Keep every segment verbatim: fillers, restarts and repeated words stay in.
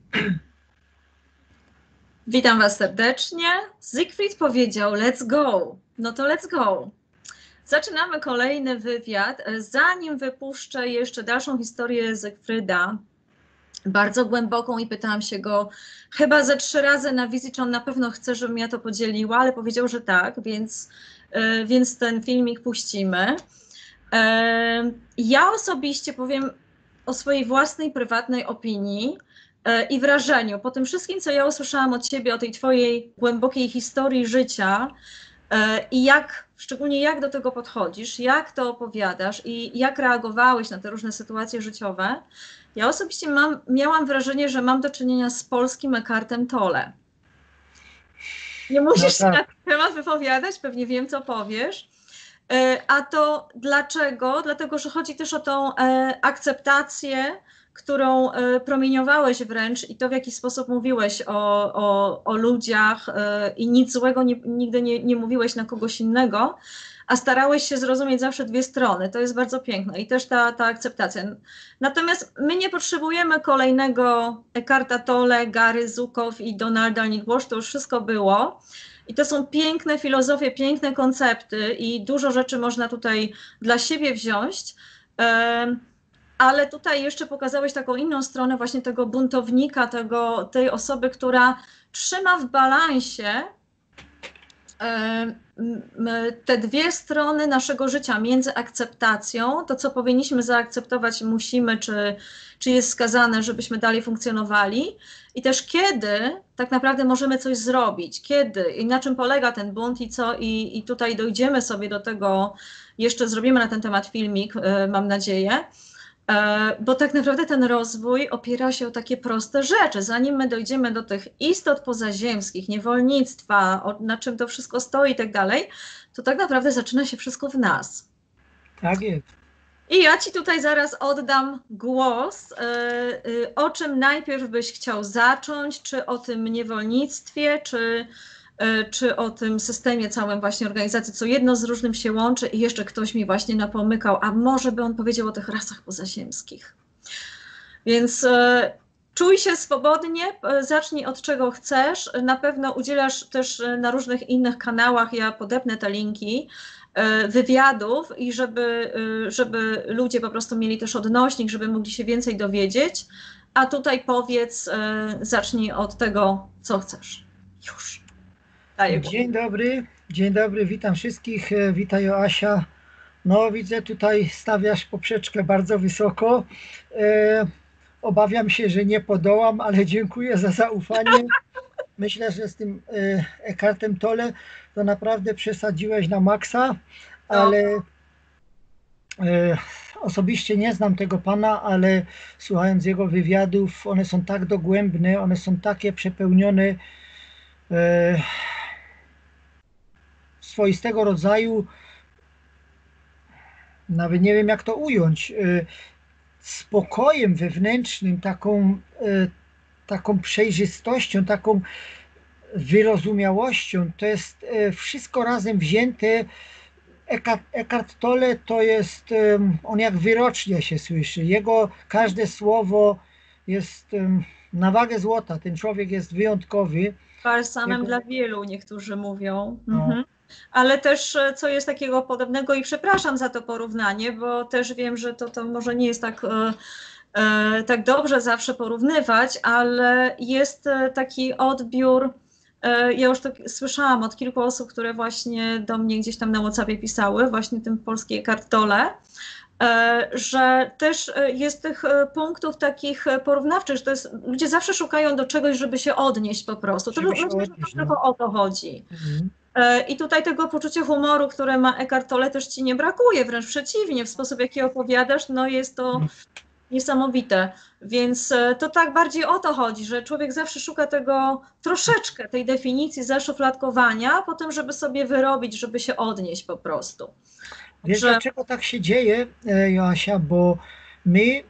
Witam Was serdecznie. Siegfried powiedział let's go. No to let's go. Zaczynamy kolejny wywiad. Zanim wypuszczę jeszcze dalszą historię Siegfrieda, bardzo głęboką, i pytałam się go chyba ze trzy razy na wizji, czy on na pewno chce, żebym ja to podzieliła, ale powiedział, że tak, więc, więc ten filmik puścimy. Ja osobiście powiem o swojej własnej, prywatnej opinii i wrażeniu. Po tym wszystkim, co ja usłyszałam od Ciebie, o tej Twojej głębokiej historii życia i jak, szczególnie jak do tego podchodzisz, jak to opowiadasz i jak reagowałeś na te różne sytuacje życiowe, ja osobiście mam, miałam wrażenie, że mam do czynienia z polskim Eckhartem Tolle. Nie musisz No tak. się na ten temat wypowiadać, pewnie wiem, co powiesz. A to dlaczego? Dlatego, że chodzi też o tą akceptację, którą promieniowałeś wręcz, i to, w jaki sposób mówiłeś o, o, o ludziach i nic złego nie, nigdy nie, nie mówiłeś na kogoś innego, a starałeś się zrozumieć zawsze dwie strony. To jest bardzo piękne i też ta, ta akceptacja. Natomiast my nie potrzebujemy kolejnego Eckharta Tolle, Gary Zukaw i Donalda Nick-Walsh, to już wszystko było. I to są piękne filozofie, piękne koncepty i dużo rzeczy można tutaj dla siebie wziąć. Ale tutaj jeszcze pokazałeś taką inną stronę właśnie tego buntownika, tego, tej osoby, która trzyma w balansie te dwie strony naszego życia, między akceptacją, to co powinniśmy zaakceptować, musimy, czy, czy jest skazane, żebyśmy dalej funkcjonowali, i też kiedy tak naprawdę możemy coś zrobić, kiedy i na czym polega ten bunt i co, i, i tutaj dojdziemy sobie do tego, jeszcze zrobimy na ten temat filmik, mam nadzieję, bo tak naprawdę ten rozwój opiera się o takie proste rzeczy. Zanim my dojdziemy do tych istot pozaziemskich, niewolnictwa, na czym to wszystko stoi i tak dalej, to tak naprawdę zaczyna się wszystko w nas. Tak jest. I ja Ci tutaj zaraz oddam głos. O czym najpierw byś chciał zacząć? Czy o tym niewolnictwie, czy, czy o tym systemie całym właśnie organizacji, co jedno z różnym się łączy, i jeszcze ktoś mi właśnie napomykał, a może by on powiedział o tych rasach pozaziemskich. Więc czuj się swobodnie, zacznij od czego chcesz. Na pewno udzielasz też na różnych innych kanałach, ja podepnę te linki, wywiadów, i żeby, żeby ludzie po prostu mieli też odnośnik, żeby mogli się więcej dowiedzieć. A tutaj powiedz, zacznij od tego, co chcesz. Już. Daję głos. Dzień dobry, dzień dobry, witam wszystkich, witaj Joasia. No widzę, tutaj stawiasz poprzeczkę bardzo wysoko. E, obawiam się, że nie podołam, ale dziękuję za zaufanie. Myślę, że z tym e, Eckhartem Tolle to naprawdę przesadziłeś na maksa, ale e, osobiście nie znam tego pana, ale słuchając jego wywiadów, one są tak dogłębne, one są takie przepełnione e, swoistego rodzaju, nawet nie wiem jak to ująć, spokojem wewnętrznym, taką, taką przejrzystością, taką wyrozumiałością. To jest wszystko razem wzięte. Eckhart, Eckhart Tolle to jest, on jak wyrocznie się słyszy. Jego każde słowo jest na wagę złota. Ten człowiek jest wyjątkowy. Balsamem Jego... dla wielu, niektórzy mówią. No. Mhm. Ale też co jest takiego podobnego, i przepraszam za to porównanie, bo też wiem, że to, to może nie jest tak, e, tak dobrze zawsze porównywać, ale jest taki odbiór, e, ja już to słyszałam od kilku osób, które właśnie do mnie gdzieś tam na WhatsAppie pisały, właśnie tym polski Eckhart Tolle, że też jest tych punktów takich porównawczych, że to jest, ludzie zawsze szukają do czegoś, żeby się odnieść po prostu. To myślę, że tylko o to chodzi. Mhm. I tutaj tego poczucia humoru, które ma Eckhart Tolle, też Ci nie brakuje, wręcz przeciwnie, w sposób, jaki opowiadasz, no jest to niesamowite. Więc to tak bardziej o to chodzi, że człowiek zawsze szuka tego troszeczkę, tej definicji zaszufladkowania, po tym, żeby sobie wyrobić, żeby się odnieść po prostu. Wiesz, że... dlaczego tak się dzieje, Joasia? Bo my,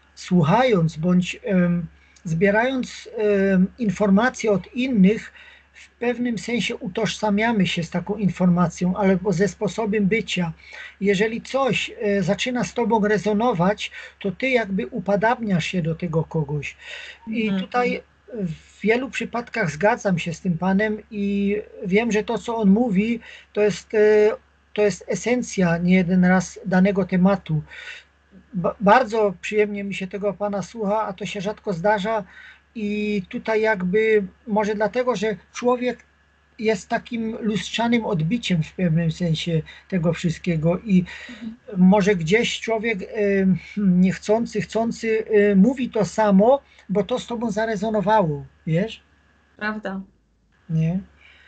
słuchając bądź um, zbierając um, informacje od innych, w pewnym sensie utożsamiamy się z taką informacją, albo ze sposobem bycia. Jeżeli coś e, zaczyna z tobą rezonować, to ty jakby upadabniasz się do tego kogoś. I Mhm. tutaj w wielu przypadkach zgadzam się z tym panem i wiem, że to, co on mówi, to jest, e, to jest esencja nie jeden raz danego tematu. Ba- Bardzo przyjemnie mi się tego pana słucha, a to się rzadko zdarza. I tutaj jakby może dlatego, że człowiek jest takim lustrzanym odbiciem w pewnym sensie tego wszystkiego i może gdzieś człowiek e, niechcący, chcący e, mówi to samo, bo to z tobą zarezonowało, wiesz? Prawda. Nie?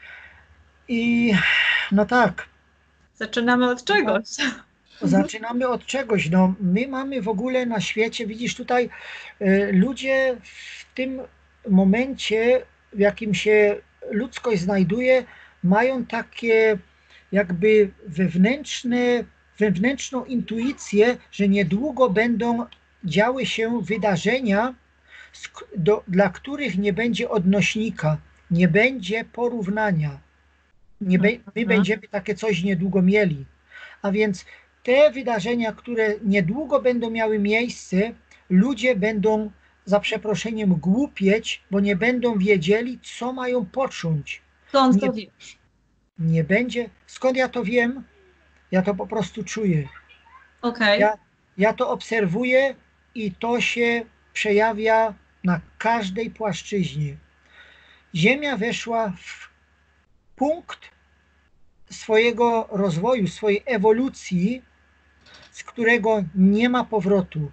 I no tak, Zaczynamy od czegoś. zaczynamy od czegoś. No, my mamy w ogóle na świecie, widzisz tutaj, e, ludzie w tym momencie, w jakim się ludzkość znajduje, mają takie jakby wewnętrzne, wewnętrzną intuicję, że niedługo będą działy się wydarzenia, sk- do, dla których nie będzie odnośnika, nie będzie porównania. Nie be, my Mhm. będziemy takie coś niedługo mieli. A więc te wydarzenia, które niedługo będą miały miejsce, ludzie będą za przeproszeniem głupieć, bo nie będą wiedzieli, co mają począć. Skąd Nie, to wiesz? nie będzie. Skąd ja to wiem? Ja to po prostu czuję. Okej. Ja, ja to obserwuję i to się przejawia na każdej płaszczyźnie. Ziemia weszła w punkt swojego rozwoju, swojej ewolucji, z którego nie ma powrotu.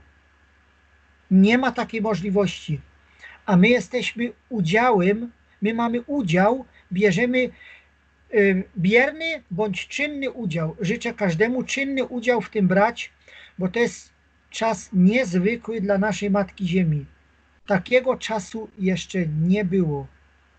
Nie ma takiej możliwości. A my jesteśmy udziałem, my mamy udział, bierzemy y, bierny bądź czynny udział. Życzę każdemu czynny udział w tym brać, bo to jest czas niezwykły dla naszej Matki Ziemi. Takiego czasu jeszcze nie było.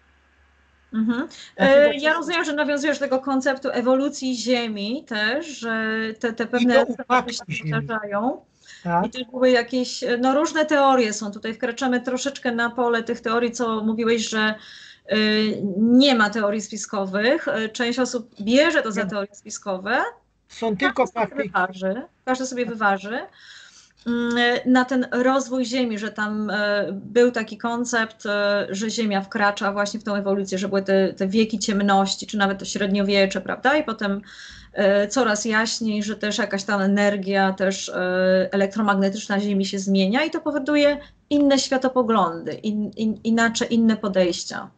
Mhm. Takiego E, Ja czasu rozumiem, że nawiązujesz do tego konceptu ewolucji Ziemi też, że te, te i do pewne tematy się upadku Ziemi. powtarzają. I Tak? też były jakieś, no różne teorie są tutaj, wkraczamy troszeczkę na pole tych teorii, co mówiłeś, że y, nie ma teorii spiskowych. Y, Część osób bierze to za teorie spiskowe, Są tylko każdy sobie praktyki. wyważy, każdy sobie wyważy. Mm, Na ten rozwój Ziemi, że tam e, był taki koncept, e, że Ziemia wkracza właśnie w tą ewolucję, że były te, te wieki ciemności, czy nawet to średniowiecze, prawda? I potem e, coraz jaśniej, że też jakaś tam energia też e, elektromagnetyczna Ziemi się zmienia i to powoduje inne światopoglądy, in, in, inaczej, inne podejścia.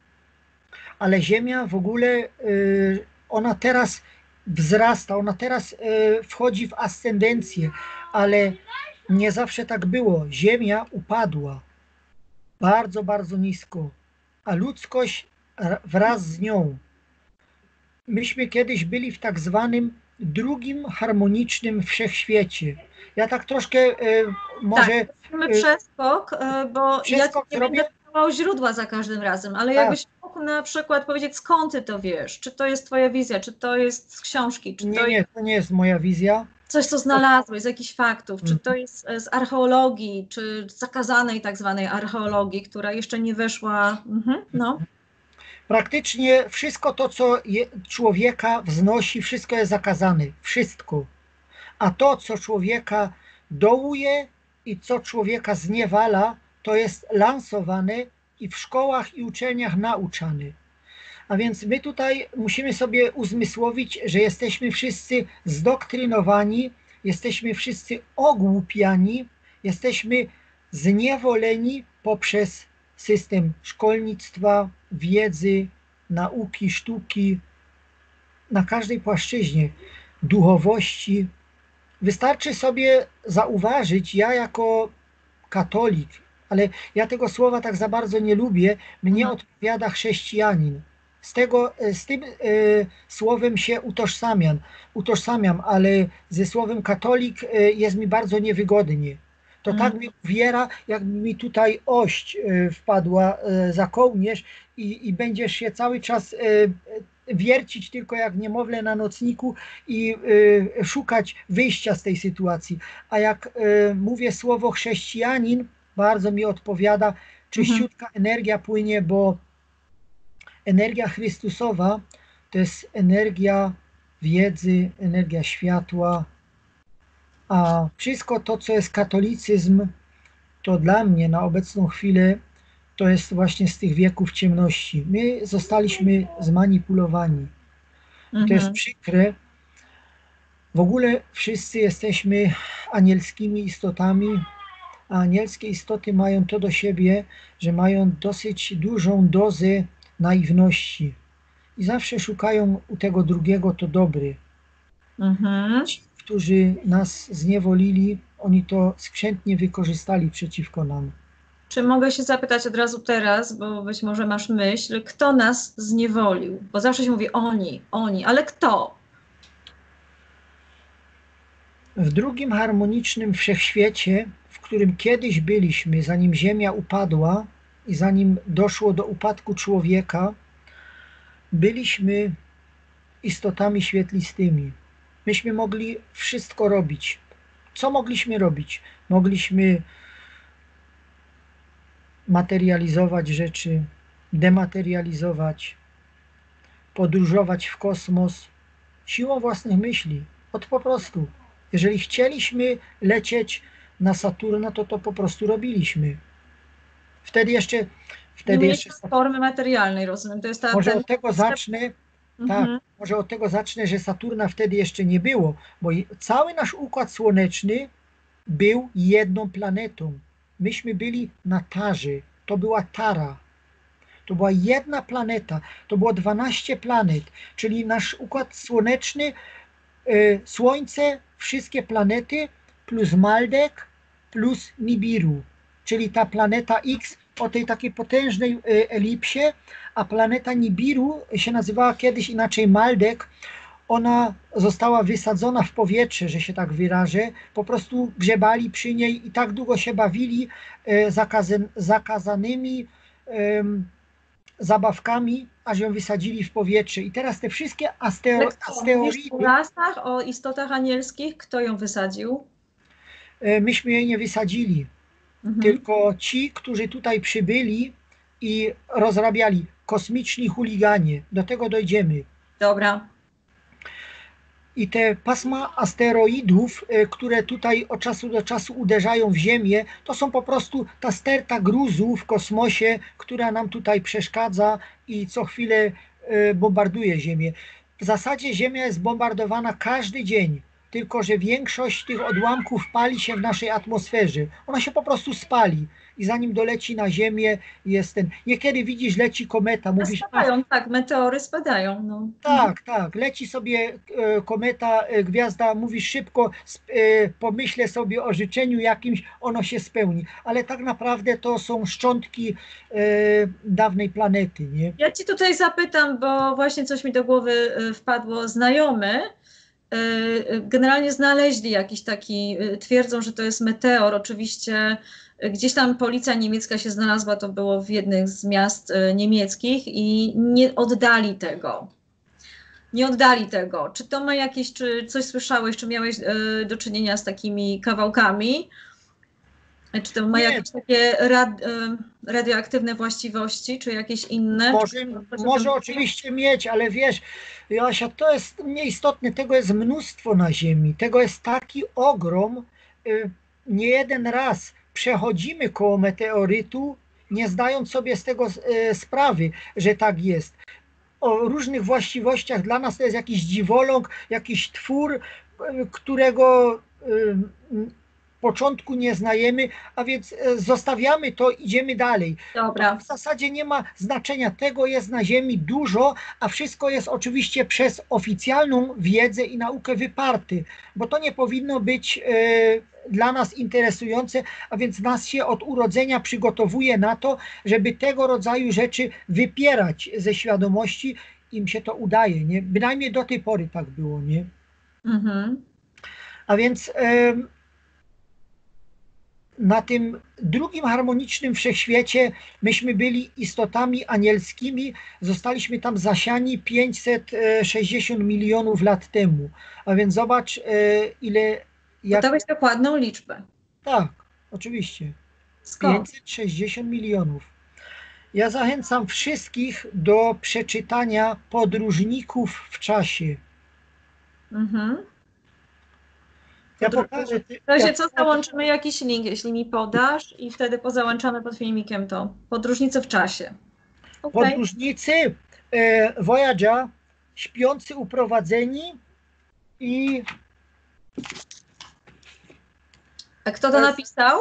Ale Ziemia w ogóle, y, ona teraz wzrasta, ona teraz y, wchodzi w ascendencję, ale nie zawsze tak było. Ziemia upadła bardzo, bardzo nisko, a ludzkość r- wraz z nią. Myśmy kiedyś byli w tak zwanym drugim harmonicznym wszechświecie. Ja tak troszkę y, Tak, może robimy y, przeskok, e, bo ja ci przeskok nie będę zrobię. podawał źródła za każdym razem, ale Tak, jakbyś mógł na przykład powiedzieć, skąd ty to wiesz? Czy to jest twoja wizja, czy to jest z książki, czy nie, to jest nie, to nie jest moja wizja. coś, co znalazłeś z jakichś faktów, czy to Mhm. jest e, z archeologii, czy z zakazanej tak zwanej archeologii, która jeszcze nie weszła. Mhm, no. Praktycznie wszystko to, co je, człowieka wznosi, wszystko jest zakazane. Wszystko. A to, co człowieka dołuje i co człowieka zniewala, to jest lansowane i w szkołach i uczelniach nauczane. A więc my tutaj musimy sobie uzmysłowić, że jesteśmy wszyscy zdoktrynowani, jesteśmy wszyscy ogłupiani, jesteśmy zniewoleni poprzez system szkolnictwa, wiedzy, nauki, sztuki, na każdej płaszczyźnie, duchowości. Wystarczy sobie zauważyć, ja jako katolik, ale ja tego słowa tak za bardzo nie lubię, mnie Mhm. odpowiada chrześcijanin. Z tego, z tym e, słowem się utożsamiam, utożsamiam, ale ze słowem katolik e, jest mi bardzo niewygodnie. To tak Mhm. mi uwiera, jakby mi tutaj ość e, wpadła e, za kołnierz i, i będziesz się cały czas e, wiercić tylko jak niemowlę na nocniku i e, szukać wyjścia z tej sytuacji. A jak e, mówię słowo chrześcijanin, bardzo mi odpowiada, Mhm. czyściutka energia płynie, bo energia Chrystusowa to jest energia wiedzy, energia światła, a wszystko to, co jest katolicyzm, to dla mnie na obecną chwilę to jest właśnie z tych wieków ciemności. My zostaliśmy zmanipulowani. I to jest Mhm. przykre. W ogóle wszyscy jesteśmy anielskimi istotami, a anielskie istoty mają to do siebie, że mają dosyć dużą dozę naiwności i zawsze szukają u tego drugiego to dobry. Mhm. Ci, którzy nas zniewolili, oni to skrzętnie wykorzystali przeciwko nam. Czy mogę się zapytać od razu teraz, bo być może masz myśl, kto nas zniewolił? Bo zawsze się mówi oni, oni, ale kto? W drugim harmonicznym wszechświecie, w którym kiedyś byliśmy, zanim Ziemia upadła i zanim doszło do upadku człowieka, byliśmy istotami świetlistymi. Myśmy mogli wszystko robić. Co mogliśmy robić? Mogliśmy materializować rzeczy, dematerializować, podróżować w kosmos siłą własnych myśli. Od po prostu. Jeżeli chcieliśmy lecieć na Saturna, to to po prostu robiliśmy. Wtedy jeszcze... Nie Wtedy jeszcze mieliśmy formy materialnej, rozumiem. To jest ta, może ten... od tego zacznę, tak, Mhm. może od tego zacznę, że Saturna wtedy jeszcze nie było, bo i- cały nasz Układ Słoneczny był jedną planetą. Myśmy byli na Tarze. To była Tara. To była jedna planeta. To było dwanaście planet, czyli nasz Układ Słoneczny, y, Słońce, wszystkie planety plus Maldek plus Nibiru, czyli ta planeta X o tej takiej potężnej y, elipsie, a planeta Nibiru się nazywała kiedyś inaczej Maldek. Ona została wysadzona w powietrze, że się tak wyrażę. Po prostu grzebali przy niej i tak długo się bawili e, zakazan, zakazanymi em, zabawkami, aż ją wysadzili w powietrze. I teraz te wszystkie Ale asteo, kto? Mówisz o asteroidy, rasach, o istotach anielskich? Kto ją wysadził? e, myśmy jej nie wysadzili, Mhm. tylko ci, którzy tutaj przybyli i rozrabiali, kosmiczni chuliganie. Do tego dojdziemy. Dobra. I te pasma asteroidów, e, które tutaj od czasu do czasu uderzają w Ziemię, to są po prostu ta sterta gruzu w kosmosie, która nam tutaj przeszkadza i co chwilę e, bombarduje Ziemię. W zasadzie Ziemia jest bombardowana każdy dzień, tylko że większość tych odłamków pali się w naszej atmosferze. Ona się po prostu spali i zanim doleci na Ziemię jest ten... Niekiedy widzisz, leci kometa, mówisz, a Spadają, tak, meteory spadają. No. Mhm. tak, tak, leci sobie e, kometa, e, gwiazda, mówisz szybko, sp- e, pomyślę sobie o życzeniu jakimś, ono się spełni, ale tak naprawdę to są szczątki e, dawnej planety, nie? Ja ci tutaj zapytam, bo właśnie coś mi do głowy y, wpadło. Znajomy y, y, generalnie znaleźli jakiś taki, y, twierdzą, że to jest meteor. Oczywiście y, gdzieś tam policja niemiecka się znalazła, to było w jednym z miast y, niemieckich i nie oddali tego. Nie oddali tego. Czy to ma jakieś, czy coś słyszałeś, czy miałeś y, do czynienia z takimi kawałkami? Czy to ma Nie, jakieś takie rad, y, radioaktywne właściwości, czy jakieś inne? Czy może, ktoś o tym może mówił? oczywiście mieć, ale wiesz, Joasia, to jest nieistotne, tego jest mnóstwo na Ziemi, tego jest taki ogrom, y, nie jeden raz przechodzimy koło meteorytu, nie zdając sobie z tego y, sprawy, że tak jest. O różnych właściwościach. Dla nas to jest jakiś dziwoląg, jakiś twór, y, którego y, początku nie znajemy, a więc y, zostawiamy to, idziemy dalej. To Dobra. w zasadzie nie ma znaczenia. Tego jest na Ziemi dużo, a wszystko jest oczywiście przez oficjalną wiedzę i naukę wyparte, bo to nie powinno być y, dla nas interesujące, a więc nas się od urodzenia przygotowuje na to, żeby tego rodzaju rzeczy wypierać ze świadomości. Im się to udaje, nie? Bynajmniej do tej pory tak było, nie? Mhm. A więc em, na tym drugim harmonicznym wszechświecie myśmy byli istotami anielskimi, zostaliśmy tam zasiani pięćset sześćdziesiąt milionów lat temu. A więc zobacz, e, ile... Jak... Podałeś dokładną liczbę. Tak, oczywiście. Skąd? pięćset sześćdziesiąt milionów. Ja zachęcam wszystkich do przeczytania Podróżników w czasie. Mhm. Ja Podru- pokażę. W razie Ja co, pokażę załączymy jakiś link, jeśli mi podasz i wtedy pozałączamy pod filmikiem to. Podróżnicy w czasie. Okej. podróżnicy e, Voyager, śpiący uprowadzeni i A kto to napisał?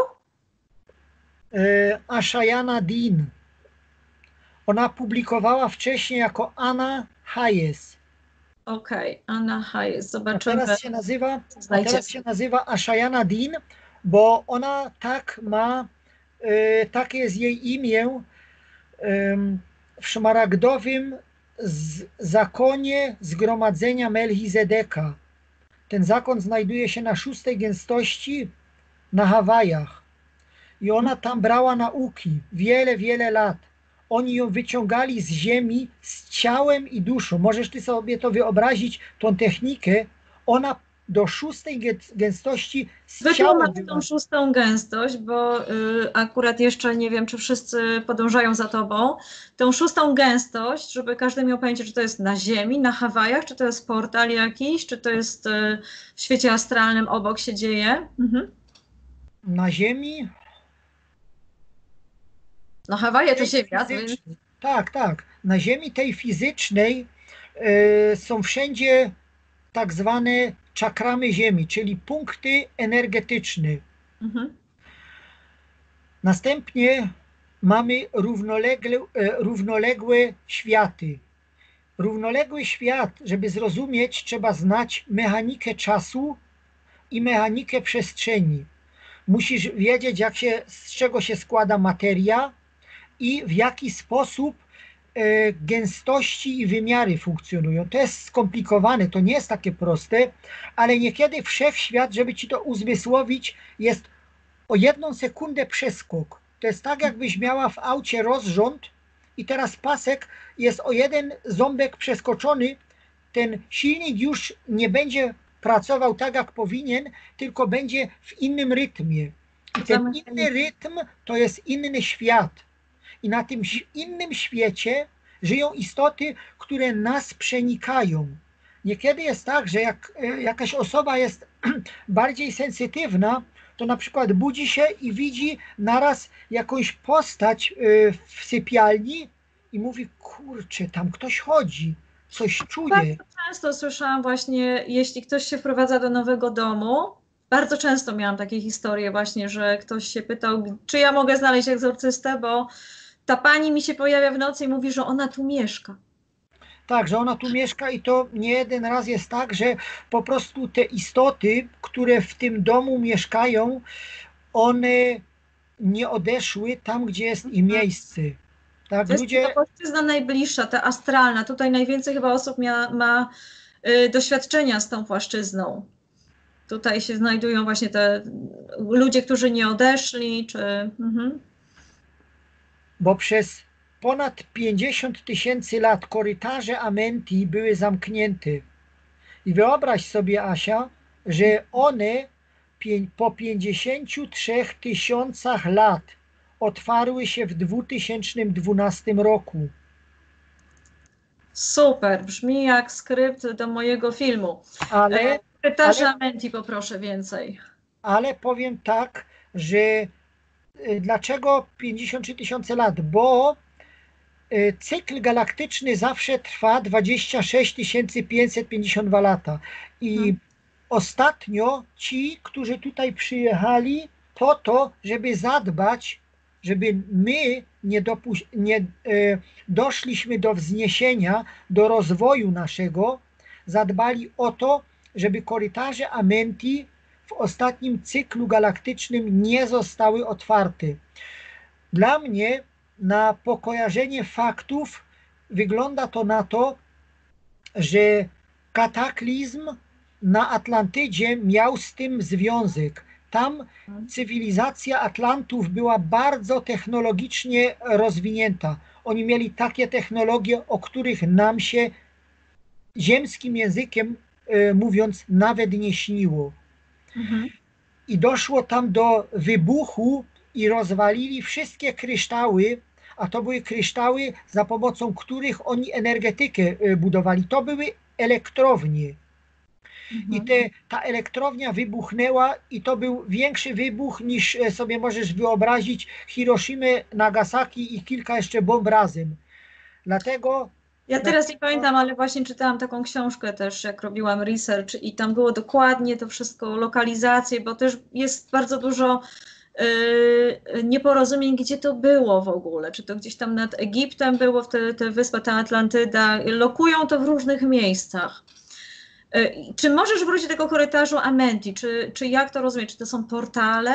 e, Ashayana Dean. Ona publikowała wcześniej jako Anna Hayes. Okej, Anna Hayes, A zobaczymy. teraz się nazywa, a Znajdzie. teraz się nazywa Ashayana Dean, bo ona tak ma, e, takie jest jej imię em, w szmaragdowym z, zakonie zgromadzenia Melchizedeka. Ten zakon znajduje się na szóstej gęstości na Hawajach. I ona tam brała nauki wiele, wiele lat. Oni ją wyciągali z ziemi z ciałem i duszą. Możesz ty sobie to wyobrazić, tą technikę. Ona do szóstej gę- gęstości z ciałem Wytłumacz była. tą szóstą gęstość, bo y, akurat jeszcze nie wiem, czy wszyscy podążają za tobą. Tą szóstą gęstość, żeby każdy miał pojęcie, czy to jest na Ziemi, na Hawajach, czy to jest portal jakiś, czy to jest y, w świecie astralnym obok się dzieje. Mhm. Na ziemi. No Hawaje to tej Ziemia, więc fizycznej. Tak, tak. Na ziemi tej fizycznej e, są wszędzie tak zwane czakramy ziemi, czyli punkty energetyczne. mhm. Następnie mamy równolegle, e, równoległe światy. Równoległy świat, żeby zrozumieć, trzeba znać mechanikę czasu i mechanikę przestrzeni. Musisz wiedzieć, jak się, z czego się składa materia i w jaki sposób e, gęstości i wymiary funkcjonują. To jest skomplikowane, to nie jest takie proste, ale niekiedy wszechświat, żeby ci to uzmysłowić, jest o jedną sekundę przeskok. To jest tak, jakbyś miała w aucie rozrząd i teraz pasek jest o jeden ząbek przeskoczony, ten silnik już nie będzie pracował tak, jak powinien, tylko będzie w innym rytmie. I ten inny rytm to jest inny świat. I na tym innym świecie żyją istoty, które nas przenikają. Niekiedy jest tak, że jak jakaś osoba jest bardziej sensytywna, to na przykład budzi się i widzi naraz jakąś postać w sypialni i mówi, kurczę, tam ktoś chodzi, coś czuje. Bardzo często słyszałam właśnie, jeśli ktoś się wprowadza do nowego domu, bardzo często miałam takie historie właśnie, że ktoś się pytał, czy ja mogę znaleźć egzorcystę, bo ta pani mi się pojawia w nocy i mówi, że ona tu mieszka. Tak, że ona tu mieszka i to nie jeden raz jest tak, że po prostu te istoty, które w tym domu mieszkają, one nie odeszły tam, gdzie jest im miejsce. Tak, to jest ludzie... ta płaszczyzna najbliższa, ta astralna. Tutaj najwięcej chyba osób ma, ma y, doświadczenia z tą płaszczyzną. Tutaj się znajdują właśnie te ludzie, którzy nie odeszli, czy... Mhm. Bo przez ponad pięćdziesiąt tysięcy lat korytarze Amenti były zamknięte. I wyobraź sobie, Asia, że one po pięćdziesięciu trzech tysiącach lat otwarły się w dwa tysiące dwunastym roku. Super, brzmi jak skrypt do mojego filmu. Ale, Korytarze ale, Amenti poproszę więcej. ale powiem tak, że dlaczego pięćdziesiąt trzy tysiące lat? Bo cykl galaktyczny zawsze trwa dwadzieścia sześć tysięcy pięćset pięćdziesiąt dwa lata. I hmm. ostatnio ci, którzy tutaj przyjechali po to, żeby zadbać, żeby my nie, dopuś- nie e, doszliśmy do wzniesienia, do rozwoju naszego, zadbali o to, żeby korytarze Amenti w ostatnim cyklu galaktycznym nie zostały otwarte. Dla mnie na pokojarzenie faktów wygląda to na to, że kataklizm na Atlantydzie miał z tym związek. Tam cywilizacja Atlantów była bardzo technologicznie rozwinięta. Oni mieli takie technologie, o których nam się ziemskim językiem e, mówiąc nawet nie śniło. Mhm. I doszło tam do wybuchu i rozwalili wszystkie kryształy, a to były kryształy, za pomocą których oni energetykę budowali. To były elektrownie. I te, ta elektrownia wybuchnęła i to był większy wybuch niż sobie możesz wyobrazić Hiroshimy, Nagasaki i kilka jeszcze bomb razem. Dlatego... Ja teraz nie pamiętam, ale właśnie czytałam taką książkę też, jak robiłam research i tam było dokładnie to wszystko, lokalizacje, bo też jest bardzo dużo yy, nieporozumień, gdzie to było w ogóle. Czy to gdzieś tam nad Egiptem było, te, te wyspa, ta Atlantyda. Lokują to w różnych miejscach. Yy, czy możesz wrócić do tego korytarzu Amenti? Czy, czy jak to rozumieć? Czy to są portale?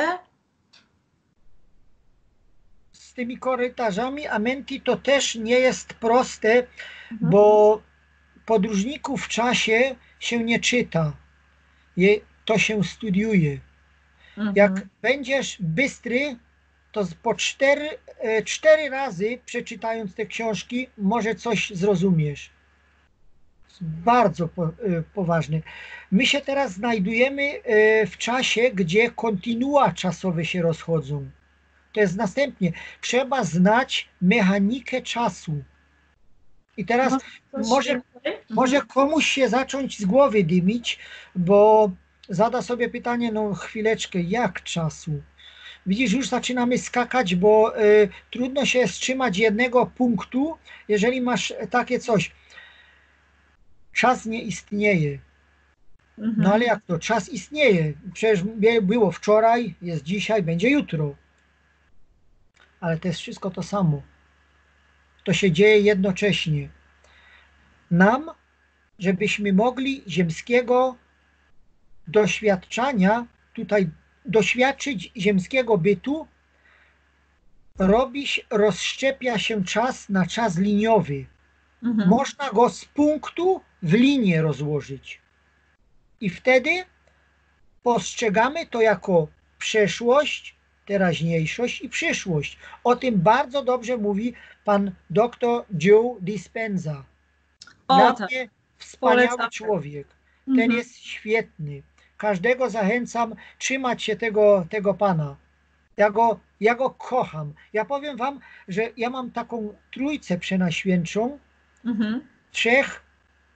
Z tymi korytarzami Amenti to też nie jest proste, mhm. bo podróżników w czasie się nie czyta, je, to się studiuje. Mhm. Jak będziesz bystry, to po cztery, cztery razy przeczytając te książki może coś zrozumiesz. Bardzo po, poważne. My się teraz znajdujemy w czasie, gdzie kontinua czasowe się rozchodzą. To jest następnie. Trzeba znać mechanikę czasu. I teraz może, może komuś się zacząć z głowy dymić, bo zada sobie pytanie, no chwileczkę, jak czasu? Widzisz, już zaczynamy skakać, bo y, trudno się wstrzymać jednego punktu, jeżeli masz takie coś. Czas nie istnieje. Mhm. No ale jak to? Czas istnieje. Przecież było wczoraj, jest dzisiaj, będzie jutro. Ale to jest wszystko to samo. To się dzieje jednocześnie. Nam, żebyśmy mogli ziemskiego doświadczania, tutaj doświadczyć ziemskiego bytu, robi się, rozszczepia się czas na czas liniowy. Mhm. Można go z punktu w linię rozłożyć. I wtedy postrzegamy to jako przeszłość, teraźniejszość i przyszłość. O tym bardzo dobrze mówi pan doktor Joe Dispenza. Dla o, tak. mnie wspaniały Polecam. człowiek. Ten mhm. jest świetny. Każdego zachęcam trzymać się tego, tego pana. Ja go, ja go kocham. Ja powiem wam, że ja mam taką trójcę przenaświętczą, mhm. trzech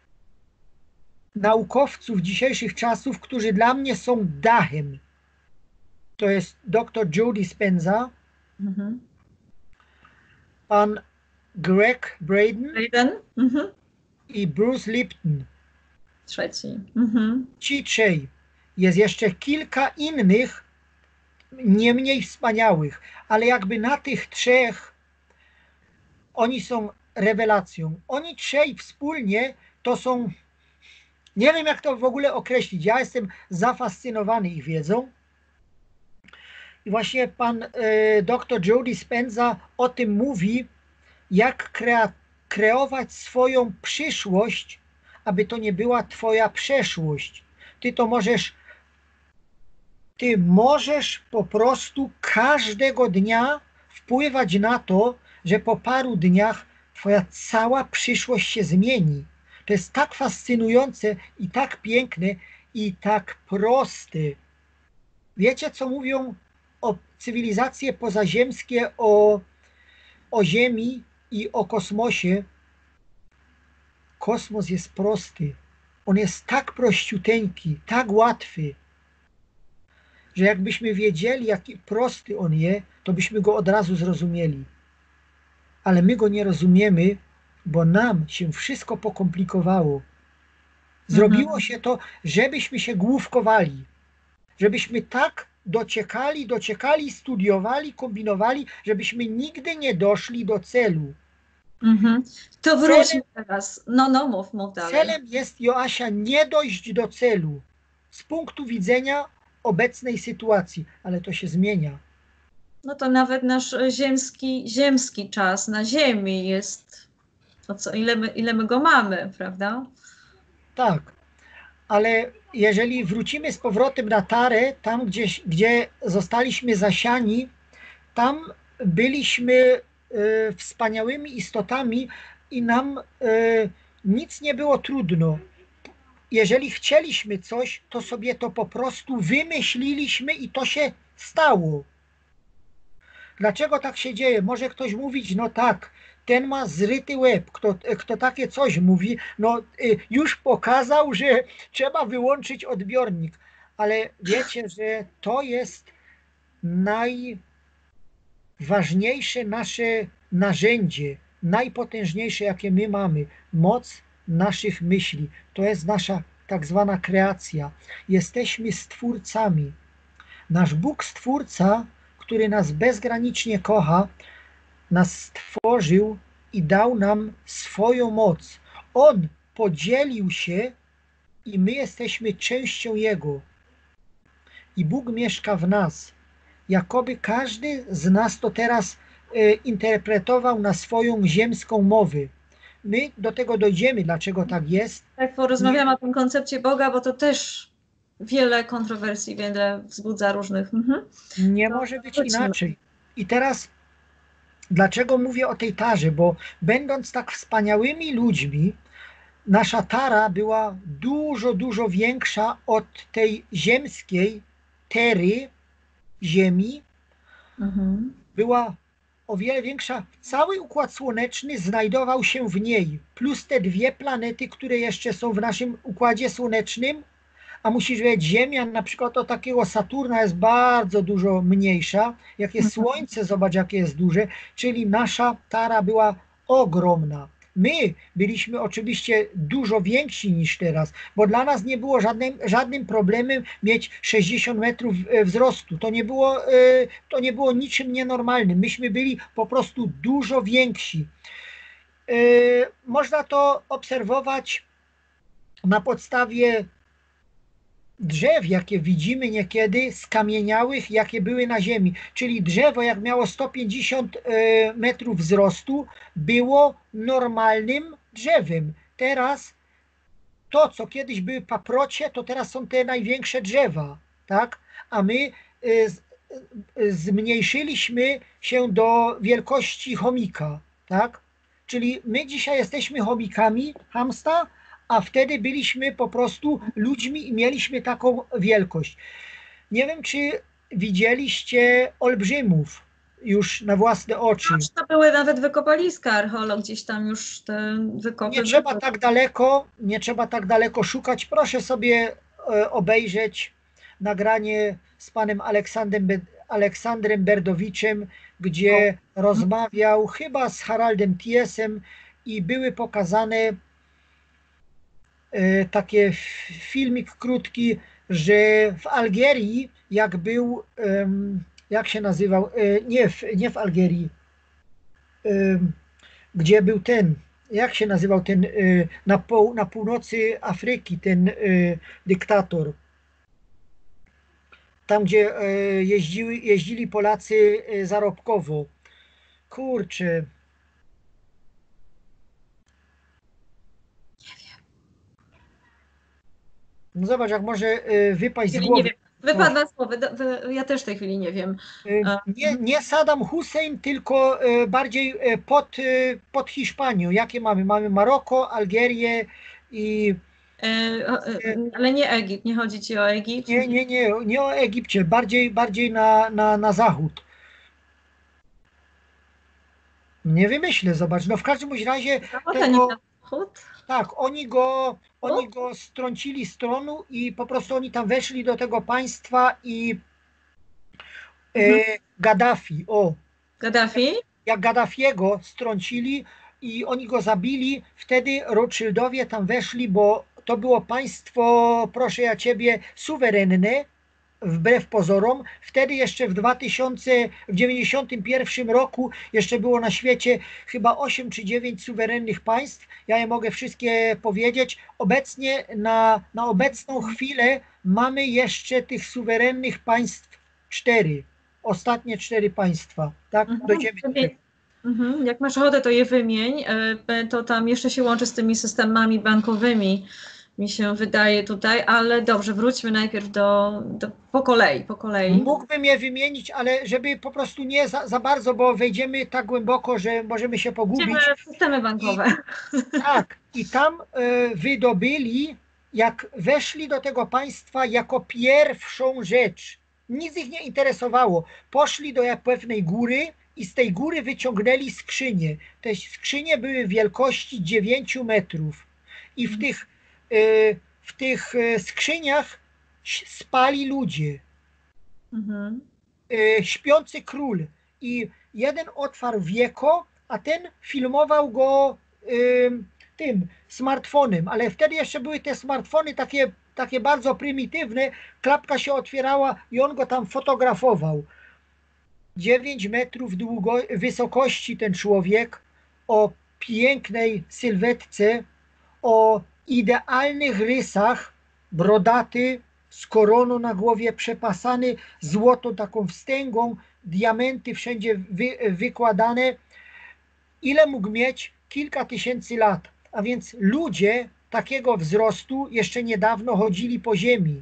naukowców dzisiejszych czasów, którzy dla mnie są dachem. To jest doktor Joe Dispenza, mhm. pan Greg Braden, Braden? Mhm. i Bruce Lipton. Trzeci. Mhm. Ci trzej. Jest jeszcze kilka innych, nie mniej wspaniałych, ale jakby na tych trzech oni są rewelacją. Oni trzej wspólnie to są, nie wiem jak to w ogóle określić, ja jestem zafascynowany ich wiedzą. I właśnie pan y, doktor Joe Dispenza o tym mówi, jak krea, kreować swoją przyszłość, aby to nie była twoja przeszłość. Ty to możesz, ty możesz po prostu każdego dnia wpływać na to, że po paru dniach twoja cała przyszłość się zmieni. To jest tak fascynujące i tak piękne i tak proste. Wiecie, co mówią o cywilizacje pozaziemskie, o, o Ziemi i o kosmosie? Kosmos jest prosty. On jest tak prościuteńki, tak łatwy, że jakbyśmy wiedzieli, jaki prosty on jest, to byśmy go od razu zrozumieli. Ale my go nie rozumiemy, bo nam się wszystko pokomplikowało. Zrobiło mhm. się to, żebyśmy się główkowali. Żebyśmy tak dociekali, dociekali, studiowali, kombinowali, żebyśmy nigdy nie doszli do celu. Mhm. To wróćmy teraz. No, no, mów, mów dalej. Celem jest, Joasia, nie dojść do celu z punktu widzenia obecnej sytuacji, ale to się zmienia. No to nawet nasz ziemski, ziemski czas na Ziemi jest, to co, ile my, ile my go mamy, prawda? Tak, ale jeżeli wrócimy z powrotem na Tarę, tam gdzieś, gdzie zostaliśmy zasiani, tam byliśmy y, wspaniałymi istotami i nam y, nic nie było trudno. Jeżeli chcieliśmy coś, to sobie to po prostu wymyśliliśmy i to się stało. Dlaczego tak się dzieje? Może ktoś mówić, no tak, ten ma zryty łeb, kto, kto takie coś mówi, no już pokazał, że trzeba wyłączyć odbiornik. Ale wiecie, że to jest najważniejsze nasze narzędzie, najpotężniejsze, jakie my mamy, moc naszych myśli. To jest nasza tak zwana kreacja. Jesteśmy stwórcami. Nasz Bóg Stwórca, który nas bezgranicznie kocha, nas stworzył i dał nam swoją moc. On podzielił się i my jesteśmy częścią Jego. I Bóg mieszka w nas. Jakoby każdy z nas to teraz e, interpretował na swoją ziemską mowę. My do tego dojdziemy, dlaczego tak jest. Tak, porozmawiamy o tym koncepcie Boga, bo to też wiele kontrowersji, wiele wzbudza różnych. Mhm. Nie może być inaczej. I teraz, dlaczego mówię o tej tarze? Bo będąc tak wspaniałymi ludźmi, nasza tara była dużo, dużo większa od tej ziemskiej tery, ziemi. Mhm. Była o wiele większa. Cały Układ Słoneczny znajdował się w niej, plus te dwie planety, które jeszcze są w naszym Układzie Słonecznym. A musisz wiedzieć, Ziemia na przykład od takiego Saturna jest bardzo dużo mniejsza. Jak jest Słońce, zobacz jakie jest duże. Czyli nasza tara była ogromna. My byliśmy oczywiście dużo więksi niż teraz, bo dla nas nie było żadnym, żadnym problemem mieć sześćdziesiąt metrów wzrostu. To nie było, to nie było niczym nienormalnym. Myśmy byli po prostu dużo więksi. Można to obserwować na podstawie drzew, jakie widzimy niekiedy, skamieniałych, jakie były na ziemi. Czyli drzewo, jak miało sto pięćdziesiąt metrów wzrostu, było normalnym drzewem. Teraz to, co kiedyś były paprocie, to teraz są te największe drzewa, tak? A my zmniejszyliśmy się do wielkości chomika, tak? Czyli my dzisiaj jesteśmy chomikami hamsta, a wtedy byliśmy po prostu ludźmi i mieliśmy taką wielkość. Nie wiem, czy widzieliście olbrzymów już na własne oczy. To były nawet wykopaliska, archeolog gdzieś tam już te wykopy. Nie trzeba tak daleko, nie trzeba tak daleko szukać. Proszę sobie obejrzeć nagranie z panem Aleksandrem, Aleksandrem Berdowiczem, gdzie o. rozmawiał chyba z Haraldem Tiesem i były pokazane taki filmik krótki, że w Algierii, jak był, jak się nazywał, nie w, nie w Algierii, gdzie był ten, jak się nazywał ten, na, pół, na północy Afryki, ten dyktator, tam gdzie jeździły, jeździli Polacy zarobkowo. Kurczę. No zobacz, jak może wypaść z głowy. Nie wiem. Wypadła z głowy, ja też w tej chwili nie wiem. Nie, nie Saddam Hussein, tylko bardziej pod, pod Hiszpanią. Jakie mamy? Mamy Maroko, Algierię i... Ale nie Egipt, nie chodzi ci o Egipt? Nie, nie, nie, nie o Egipcie, bardziej, bardziej na, na, na zachód. Nie wymyślę, zobacz. No w każdym razie... Tego, tak, oni go... Oni go strącili z tronu i po prostu oni tam weszli do tego państwa i mhm. e, Gaddafi, o. Gaddafi? Jak Gaddafiego strącili i oni go zabili, wtedy Rothschildowie tam weszli, bo to było państwo, proszę ja ciebie, suwerenne, wbrew pozorom. Wtedy jeszcze w dwa tysiące dziewięćdziesiątym pierwszym roku jeszcze było na świecie chyba osiem czy dziewięć suwerennych państw. Ja je mogę wszystkie powiedzieć. Obecnie na, na obecną chwilę mamy jeszcze tych suwerennych państw cztery. Ostatnie cztery państwa. Tak? Mhm. Dojdziemy do tego. Mhm. Jak masz ochotę, to je wymień. To tam jeszcze się łączy z tymi systemami bankowymi, mi się wydaje tutaj, ale dobrze, wróćmy najpierw do, do po kolei, po kolei. Mógłbym je wymienić, ale żeby po prostu nie za, za bardzo, bo wejdziemy tak głęboko, że możemy się pogubić. Idziemy w systemy bankowe. I, tak, i tam y, wydobyli, jak weszli do tego państwa jako pierwszą rzecz, Nic ich nie interesowało. Poszli do pewnej góry i z tej góry wyciągnęli skrzynie. Te skrzynie były wielkości dziewięciu metrów. I w tych, y, w tych y, skrzyniach spali ludzie. Mhm. Y, śpiący król. I jeden otwarł wieko, a ten filmował go y, tym smartfonem. Ale wtedy jeszcze były te smartfony takie, takie bardzo prymitywne. Klapka się otwierała i on go tam fotografował. dziewięć metrów długo, wysokości ten człowiek, o pięknej sylwetce, o idealnych rysach, brodaty, z koroną na głowie, przepasany złotą taką wstęgą, diamenty wszędzie wy, wykładane. Ile mógł mieć? Kilka tysięcy lat. A więc ludzie takiego wzrostu jeszcze niedawno chodzili po ziemi.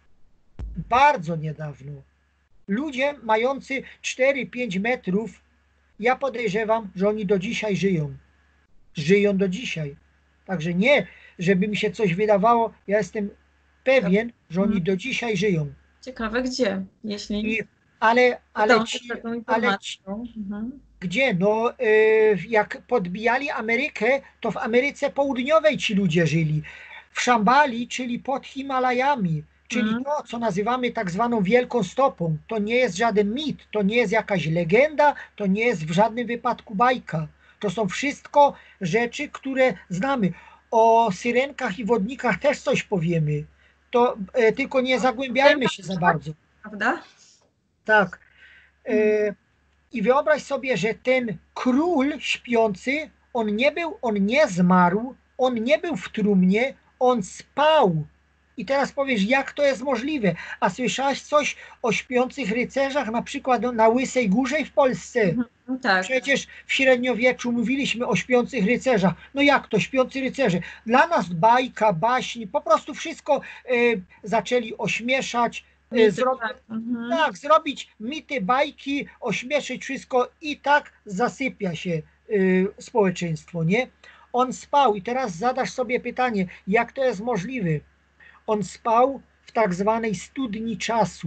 Bardzo niedawno. Ludzie mający cztery pięć metrów, ja podejrzewam, że oni do dzisiaj żyją. Żyją do dzisiaj. Także nie, żeby mi się coś wydawało, ja jestem pewien, że oni do dzisiaj żyją. Ciekawe gdzie, jeśli... I, ale ale, ci, taką ale ci, informacją. Mhm. gdzie? No, y, jak podbijali Amerykę, to w Ameryce Południowej ci ludzie żyli. W Szambali, czyli pod Himalajami. Czyli Mhm. to, co nazywamy tak zwaną Wielką Stopą. To nie jest żaden mit, to nie jest jakaś legenda, to nie jest w żadnym wypadku bajka. To są wszystko rzeczy, które znamy. O syrenkach i wodnikach też coś powiemy. To e, tylko nie zagłębiajmy się za bardzo. Prawda? Tak. E, I wyobraź sobie, że ten król śpiący, on nie był, on nie zmarł, on nie był w trumnie, on spał. I teraz powiesz, jak to jest możliwe? A słyszałaś coś o śpiących rycerzach, na przykład na Łysej Górze w Polsce? Mhm. Tak. Przecież w średniowieczu mówiliśmy o śpiących rycerzach. No jak to, śpiący rycerze? Dla nas bajka, baśń, po prostu wszystko y, zaczęli ośmieszać, y, Mity, zro... tak. Mhm. tak, zrobić mity, bajki, ośmieszyć wszystko i tak zasypia się y, społeczeństwo, nie? On spał i teraz zadasz sobie pytanie, jak to jest możliwe? On spał w tak zwanej studni czasu.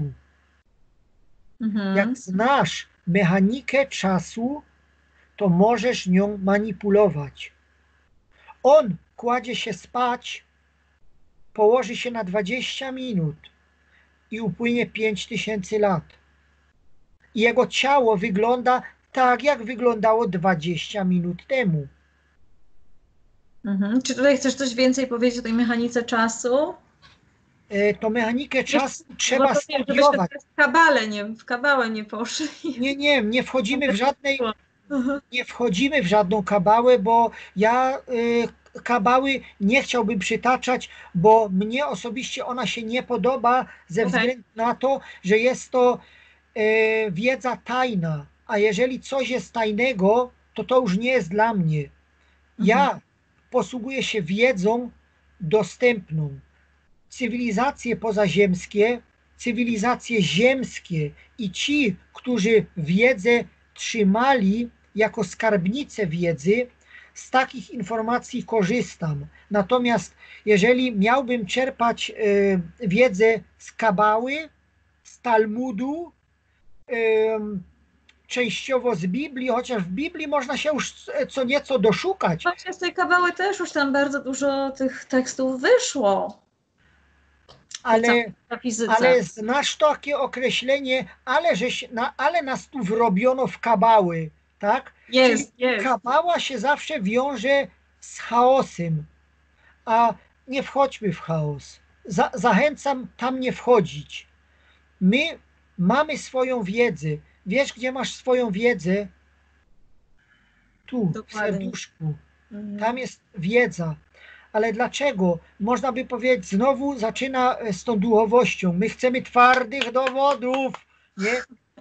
Mhm. Jak znasz mechanikę czasu, to możesz nią manipulować. On kładzie się spać, położy się na dwadzieścia minut i upłynie pięć tysięcy lat. I jego ciało wygląda tak, jak wyglądało dwadzieścia minut temu. Mhm. Czy tutaj chcesz coś więcej powiedzieć o tej mechanice czasu? E, To mechanikę czasu Bo trzeba to wiem, studiować. żebyśmy w kabale nie, w kabałę nie poszli. Nie, nie, nie wchodzimy w żadnej, Mhm. nie wchodzimy w żadną kabałę, bo ja y, kabały nie chciałbym przytaczać, bo mnie osobiście ona się nie podoba ze Okej. względu na to, że jest to y, wiedza tajna, a jeżeli coś jest tajnego, to to już nie jest dla mnie. Ja Mhm. posługuję się wiedzą dostępną. Cywilizacje pozaziemskie, cywilizacje ziemskie i ci, którzy wiedzę trzymali jako skarbnicę wiedzy, z takich informacji korzystam. Natomiast jeżeli miałbym czerpać y, wiedzę z Kabały, z Talmudu, y, częściowo z Biblii, chociaż w Biblii można się już co nieco doszukać. Właśnie z tej kabały też już tam bardzo dużo tych tekstów wyszło. Ale, Na fizyce. ale znasz takie określenie, ale, żeś, na, ale nas tu wrobiono w kabały, tak? Jest, Czyli jest. kabała się zawsze wiąże z chaosem, a nie wchodźmy w chaos. Za, zachęcam tam nie wchodzić. My mamy swoją wiedzę. Wiesz, gdzie masz swoją wiedzę? Tu, Dokładnie. w serduszku. Mhm. Tam jest wiedza. Ale dlaczego? Można by powiedzieć, znowu zaczyna z tą duchowością. My chcemy twardych dowodów, nie?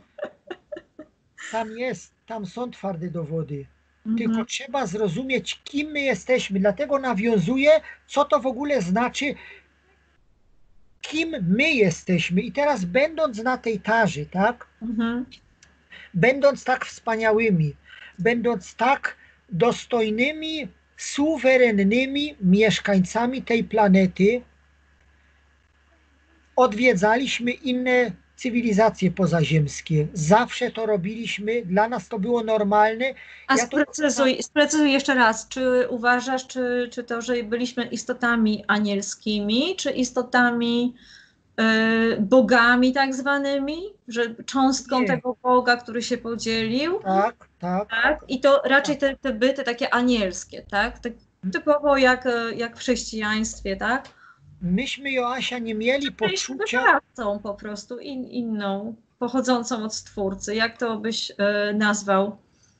Tam jest, tam są twarde dowody. Mhm. Tylko trzeba zrozumieć, kim my jesteśmy. Dlatego nawiązuję, co to w ogóle znaczy, kim my jesteśmy. I teraz będąc na tej tarzy, tak? Mhm. Będąc tak wspaniałymi, będąc tak dostojnymi, suwerennymi mieszkańcami tej planety, odwiedzaliśmy inne cywilizacje pozaziemskie. Zawsze to robiliśmy, dla nas to było normalne. A Ja to... sprecyzuj, sprecyzuj jeszcze raz, czy uważasz, czy, czy to, że byliśmy istotami anielskimi, czy istotami y, bogami tak zwanymi, że cząstką Nie. tego Boga, który się podzielił, Tak, tak. tak? I to raczej te, te byty takie anielskie, tak? Tak typowo jak, jak w chrześcijaństwie, tak? Myśmy, Joasia, nie mieli Byliśmy poczucia... rasą po prostu in, inną, pochodzącą od Stwórcy. Jak to byś y, nazwał?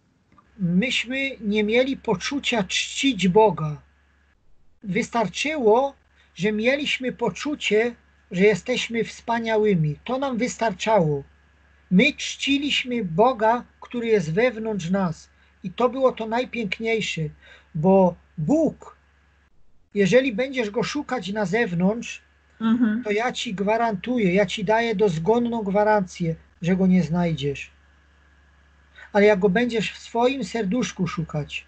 myśmy nie mieli poczucia czcić Boga. Wystarczyło, że mieliśmy poczucie, że jesteśmy wspaniałymi. To nam wystarczało. My czciliśmy Boga, który jest wewnątrz nas. I to było to najpiękniejsze, bo Bóg, jeżeli będziesz Go szukać na zewnątrz, Mhm. to ja Ci gwarantuję, ja Ci daję dozgonną gwarancję, że Go nie znajdziesz. Ale jak Go będziesz w swoim serduszku szukać,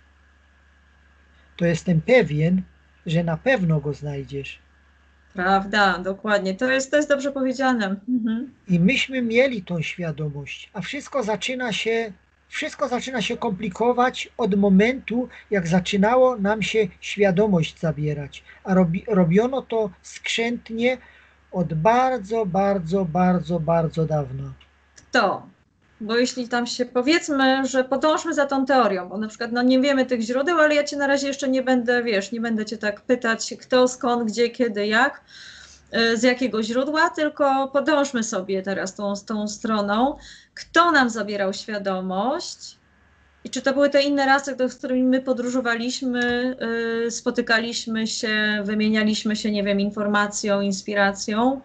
to jestem pewien, że na pewno Go znajdziesz. Prawda, dokładnie. To jest, to jest dobrze powiedziane. Mhm. I myśmy mieli tą świadomość, a wszystko zaczyna się, wszystko zaczyna się komplikować od momentu, jak zaczynało nam się świadomość zabierać. A robi, robiono to skrzętnie od bardzo, bardzo, bardzo, bardzo dawna. Kto? Bo jeśli tam się powiedzmy, że podążmy za tą teorią, bo na przykład no nie wiemy tych źródeł, ale ja cię na razie jeszcze nie będę, wiesz, nie będę cię tak pytać kto, skąd, gdzie, kiedy, jak, z jakiego źródła, tylko podążmy sobie teraz tą, tą stroną. Kto nam zabierał świadomość i czy to były te inne rasy, z którymi my podróżowaliśmy, yy, spotykaliśmy się, wymienialiśmy się, nie wiem, informacją, inspiracją?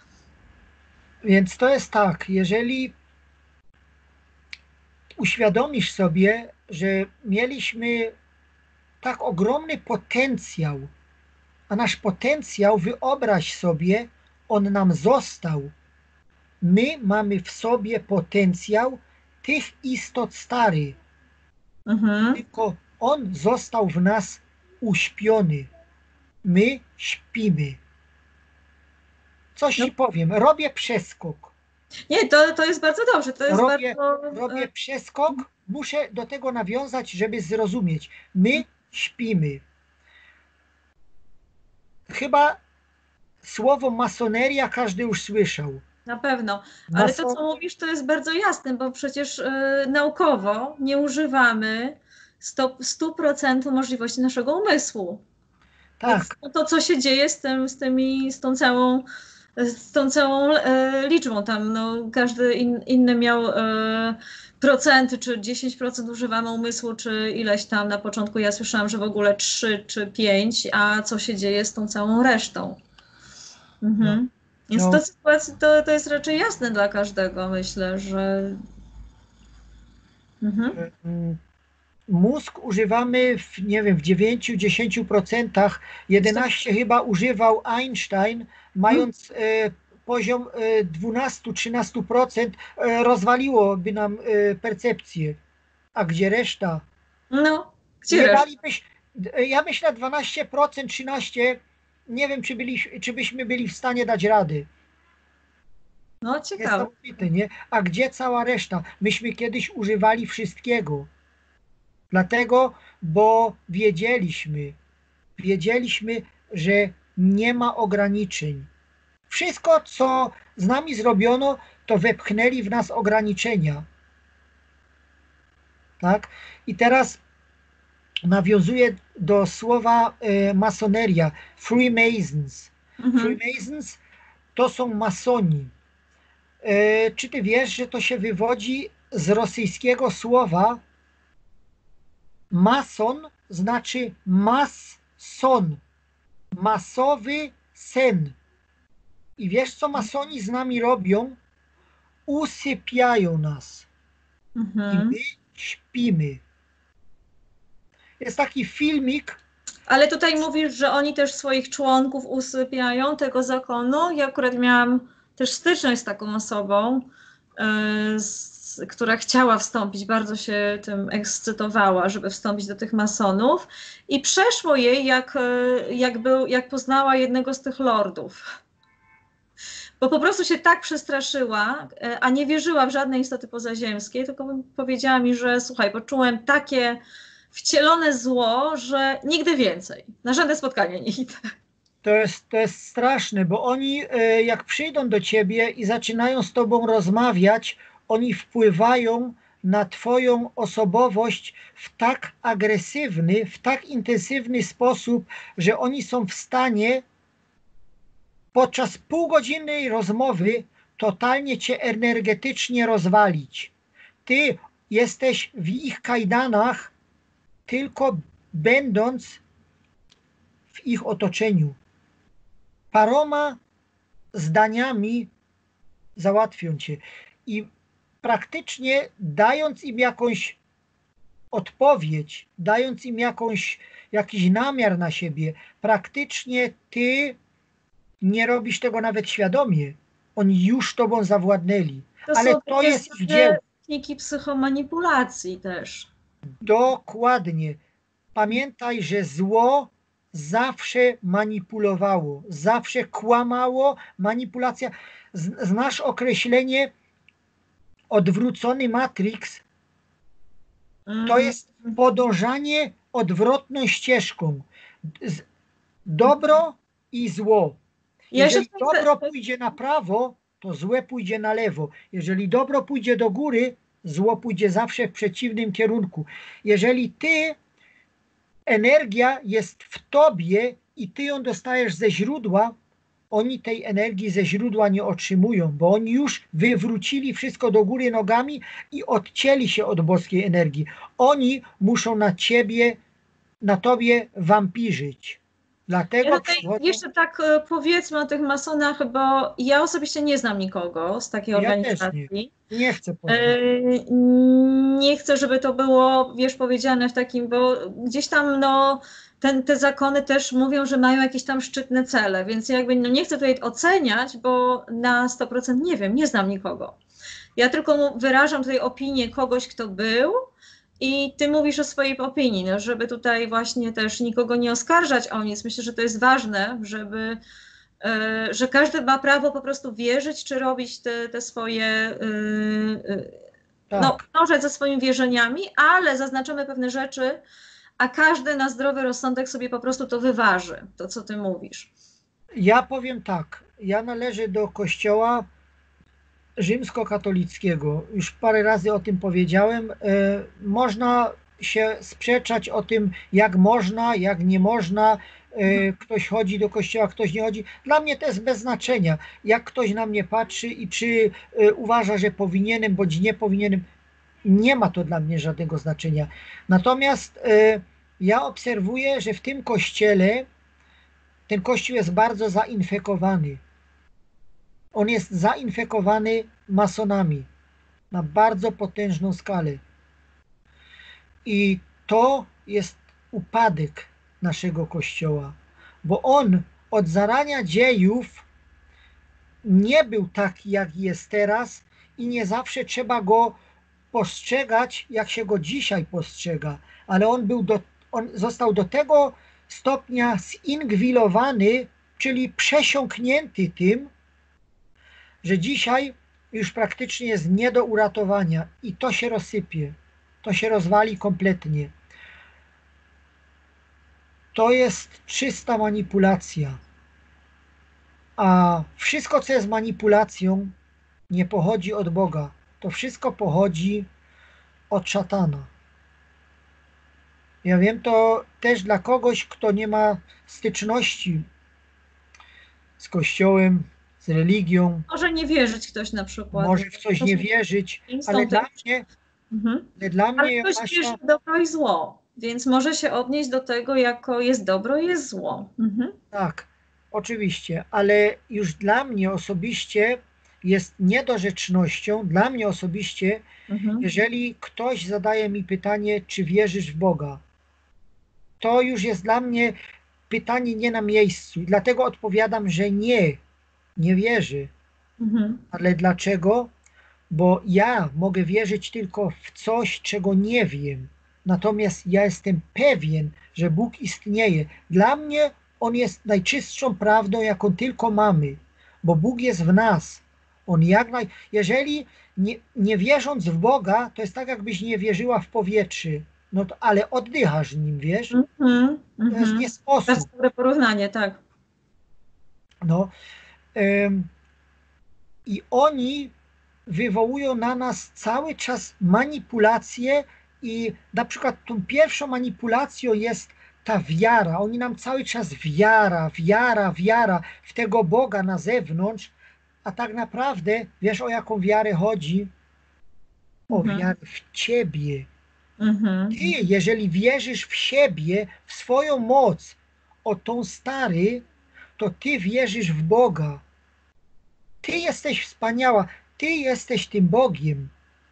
Więc to jest tak, jeżeli uświadomisz sobie, że mieliśmy tak ogromny potencjał, a nasz potencjał, wyobraź sobie, on nam został. My mamy w sobie potencjał tych istot starych, Mhm. tylko on został w nas uśpiony. My śpimy. Coś No. ci powiem, robię przeskok. Nie, to, to jest bardzo dobrze. To jest Robię, bardzo. robię przeskok, muszę do tego nawiązać, żeby zrozumieć. My śpimy. Chyba słowo masoneria każdy już słyszał. Na pewno. Ale to, co mówisz, to jest bardzo jasne, bo przecież y, naukowo nie używamy stu procent możliwości naszego umysłu. Tak. Więc no to, co się dzieje z tym, z tymi, z tą całą, z tą całą e, liczbą tam, no, każdy in, inny miał e, procenty, czy dziesięć procent używamy umysłu, czy ileś tam na początku ja słyszałam, że w ogóle trzy czy pięć, a co się dzieje z tą całą resztą. Mhm. No. Więc No. to, sytuacja, to, to jest raczej jasne dla każdego, myślę, że... Mhm. Mózg używamy w, nie wiem, w dziewięć do dziesięciu procent, jedenaście procent chyba używał Einstein, mając hmm. e, poziom e, dwanaście do trzynastu procent, e, rozwaliłoby nam e, percepcję. A gdzie reszta? No, gdzie nie reszta? Dalibyś, ja myślę dwanaście procent, trzynaście procent, nie wiem, czy, byli, czy byśmy byli w stanie dać rady. No, ciekawe. Niesamowite, nie? A gdzie cała reszta? Myśmy kiedyś używali wszystkiego. Dlatego, bo wiedzieliśmy, wiedzieliśmy, że nie ma ograniczeń. Wszystko, co z nami zrobiono, to wepchnęli w nas ograniczenia. Tak? I teraz nawiązuję do słowa e, masoneria. Freemasons. Mhm. Freemasons to są masoni. E, czy ty wiesz, że to się wywodzi z rosyjskiego słowa mason, znaczy mas-son, masowy sen. I wiesz, co masoni z nami robią? Usypiają nas. Mhm. I my śpimy. Jest taki filmik. Ale tutaj mówisz, że oni też swoich członków usypiają, tego zakonu. Ja akurat miałam też styczność z taką osobą, yy, z która chciała wstąpić, bardzo się tym ekscytowała, żeby wstąpić do tych masonów i przeszło jej, jak, jak, był, jak poznała jednego z tych lordów. bo po prostu się tak przestraszyła, a nie wierzyła w żadne istoty pozaziemskie, tylko powiedziała mi, że słuchaj, poczułem takie wcielone zło, że nigdy więcej, na żadne spotkanie nie idę. To jest, to jest straszne, bo oni e, jak przyjdą do ciebie i zaczynają z tobą rozmawiać, oni wpływają na twoją osobowość w tak agresywny, w tak intensywny sposób, że oni są w stanie podczas półgodzinnej rozmowy totalnie cię energetycznie rozwalić. Ty jesteś w ich kajdanach tylko będąc w ich otoczeniu. Paroma zdaniami załatwią cię i praktycznie dając im jakąś odpowiedź, dając im jakąś, jakiś namiar na siebie, praktycznie ty nie robisz tego nawet świadomie. Oni już tobą zawładnęli. To Ale są to jest ich dzieło. techniki psychomanipulacji też. Dokładnie. Pamiętaj, że zło zawsze manipulowało, zawsze kłamało, manipulacja. Znasz określenie odwrócony Matrix? To jest podążanie odwrotną ścieżką. Dobro i zło. Jeżeli dobro pójdzie na prawo, to złe pójdzie na lewo. Jeżeli dobro pójdzie do góry, zło pójdzie zawsze w przeciwnym kierunku. Jeżeli ty, energia jest w tobie i ty ją dostajesz ze źródła, oni tej energii ze źródła nie otrzymują, bo oni już wywrócili wszystko do góry nogami i odcięli się od boskiej energii. Oni muszą na ciebie, na tobie wampirzyć. Dlatego ja przychodzą... Jeszcze tak powiedzmy o tych masonach, bo ja osobiście nie znam nikogo z takiej ja organizacji. Nie. nie chcę poznać. Nie chcę, żeby to było, wiesz, powiedziane w takim, bo gdzieś tam no, ten, te zakony też mówią, że mają jakieś tam szczytne cele, więc jakby no, nie chcę tutaj oceniać, bo na sto procent nie wiem, nie znam nikogo. Ja tylko wyrażam tutaj opinię kogoś, kto był, i ty mówisz o swojej opinii, no, żeby tutaj właśnie też nikogo nie oskarżać o nic. Myślę, że to jest ważne, żeby, yy, że każdy ma prawo po prostu wierzyć, czy robić te, te swoje, yy, yy, tak. no, dążyć ze swoimi wierzeniami, ale zaznaczamy pewne rzeczy, a każdy na zdrowy rozsądek sobie po prostu to wyważy, to co ty mówisz. Ja powiem tak, ja należę do kościoła rzymskokatolickiego. Już parę razy o tym powiedziałem. Można się sprzeczać o tym, jak można, jak nie można. Ktoś chodzi do kościoła, ktoś nie chodzi. Dla mnie to jest bez znaczenia. Jak ktoś na mnie patrzy i czy uważa, że powinienem, bądź nie powinienem, nie ma to dla mnie żadnego znaczenia. Natomiast ja obserwuję, że w tym kościele ten kościół jest bardzo zainfekowany. On jest zainfekowany masonami na bardzo potężną skalę. I to jest upadek naszego kościoła, bo on od zarania dziejów nie był taki, jak jest teraz i nie zawsze trzeba go postrzegać, jak się go dzisiaj postrzega, ale on, był do, on został do tego stopnia zingwilowany, czyli przesiąknięty tym, że dzisiaj już praktycznie jest nie do uratowania i to się rozsypie, to się rozwali kompletnie. To jest czysta manipulacja, a wszystko, co jest manipulacją, nie pochodzi od Boga. To wszystko pochodzi od szatana. Ja wiem to też dla kogoś, kto nie ma styczności z Kościołem, z religią. Może nie wierzyć ktoś na przykład. Może w coś nie wierzyć, ale dla mnie, mhm. ale dla mnie ale ktoś Asia... wierzy w dobro i zło, więc może się odnieść do tego, jako jest dobro i jest zło. Mhm. Tak, oczywiście, ale już dla mnie osobiście jest niedorzecznością, dla mnie osobiście, mhm. jeżeli ktoś zadaje mi pytanie, czy wierzysz w Boga, to już jest dla mnie pytanie nie na miejscu. I dlatego odpowiadam, że nie, nie wierzę. Mhm. Ale dlaczego? Bo ja mogę wierzyć tylko w coś, czego nie wiem. Natomiast ja jestem pewien, że Bóg istnieje. Dla mnie On jest najczystszą prawdą, jaką tylko mamy. bo Bóg jest w nas. On jak naj... Jeżeli nie, nie wierząc w Boga, to jest tak, jakbyś nie wierzyła w powietrze, no to, ale oddychasz nim, wiesz? Mhm, To jest nie mhm. Bardzo sposób. dobre porównanie, tak. No. Ym, I oni wywołują na nas cały czas manipulacje i na przykład tą pierwszą manipulacją jest ta wiara. Oni nam cały czas wiara, wiara, wiara w tego Boga na zewnątrz, a tak naprawdę wiesz, o jaką wiarę chodzi? O Mhm. wiarę w Ciebie. Mhm. Ty, jeżeli wierzysz w siebie, w swoją moc, o tą stary, to ty wierzysz w Boga. Ty jesteś wspaniała, ty jesteś tym Bogiem.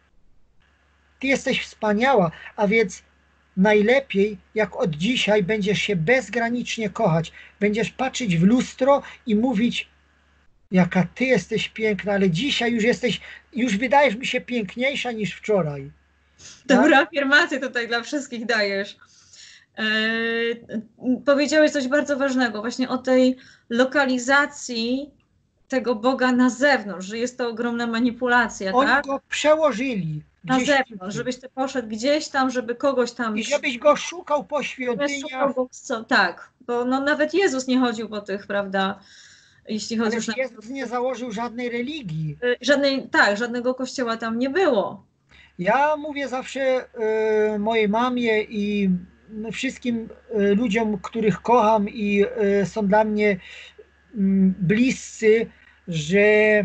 Ty jesteś wspaniała, a więc najlepiej, jak od dzisiaj będziesz się bezgranicznie kochać. Będziesz patrzeć w lustro i mówić, jaka ty jesteś piękna, ale dzisiaj już jesteś, już wydajesz mi się piękniejsza niż wczoraj. Dobre Tak? afirmacje tutaj dla wszystkich dajesz. E, powiedziałeś coś bardzo ważnego, właśnie o tej lokalizacji tego Boga na zewnątrz, że jest to ogromna manipulacja, Oni tak? go przełożyli Na gdzieś zewnątrz, indziej. żebyś ty poszedł gdzieś tam, żeby kogoś tam I żebyś go szukał po świątyniach. co, tak, bo no, nawet Jezus nie chodził po tych, prawda, jeśli chodzi Ale już na... Jezus nie założył żadnej religii. Żadnej, tak, żadnego kościoła tam nie było. Ja mówię zawsze y, mojej mamie i wszystkim y, ludziom, których kocham i y, są dla mnie y, bliscy, że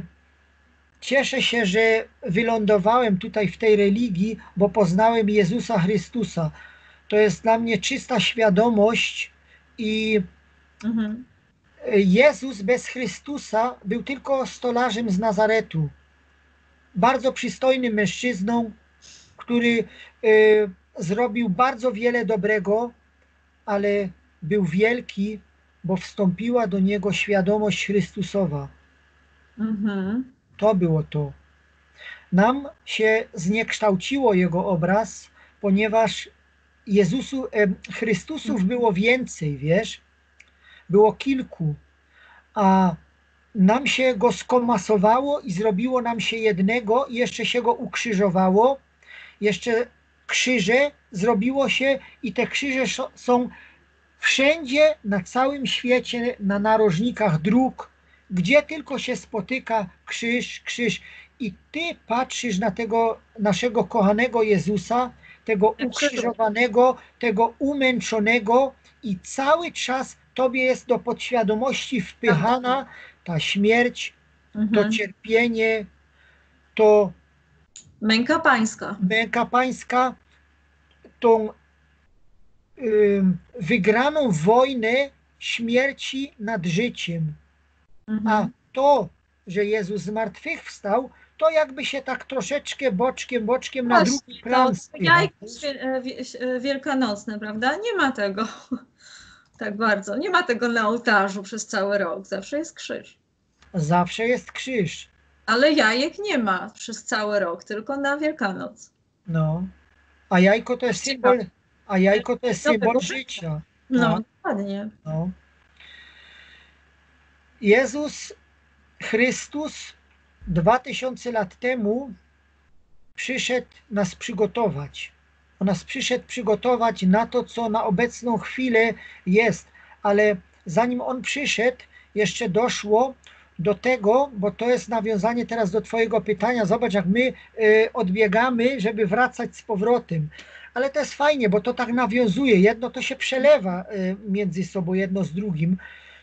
cieszę się, że wylądowałem tutaj w tej religii, bo poznałem Jezusa Chrystusa. To jest dla mnie czysta świadomość i Mhm. Jezus bez Chrystusa był tylko stolarzem z Nazaretu. Bardzo przystojnym mężczyzną, który y, zrobił bardzo wiele dobrego, ale był wielki, bo wstąpiła do niego świadomość Chrystusowa. Mhm. To było to. Nam się zniekształciło jego obraz, ponieważ Jezusu, e, Chrystusów było więcej, wiesz? Było kilku, a nam się go skomasowało i zrobiło nam się jednego i jeszcze się go ukrzyżowało. Jeszcze krzyże zrobiło się i te krzyże są wszędzie na całym świecie, na narożnikach dróg, gdzie tylko się spotyka krzyż, krzyż. I ty patrzysz na tego naszego kochanego Jezusa, tego ukrzyżowanego, tego umęczonego i cały czas tobie jest do podświadomości wpychana ta śmierć, to Mhm. cierpienie, to Męka pańska. męka pańska, tą y, wygraną wojnę śmierci nad życiem. Mhm. A to, że Jezus zmartwychwstał, to jakby się tak troszeczkę boczkiem, boczkiem na drugi Właśnie, plan to spycha. jajko świe- e, wie- e, wielkanocne, prawda? Nie ma tego tak bardzo. Nie ma tego na ołtarzu przez cały rok. Zawsze jest krzyż. Zawsze jest krzyż. Ale jajek nie ma przez cały rok, tylko na Wielkanoc. No. A jajko to jest symbol, a jajko to jest symbol Nowego życia. No, Tak, dokładnie. no. Jezus Chrystus dwa tysiące lat temu przyszedł nas przygotować. On nas przyszedł przygotować na to, co na obecną chwilę jest. Ale zanim On przyszedł, jeszcze doszło do tego, bo to jest nawiązanie teraz do Twojego pytania. Zobacz, jak my y, odbiegamy, żeby wracać z powrotem. Ale to jest fajnie, bo to tak nawiązuje. Jedno to się przelewa y, między sobą, jedno z drugim.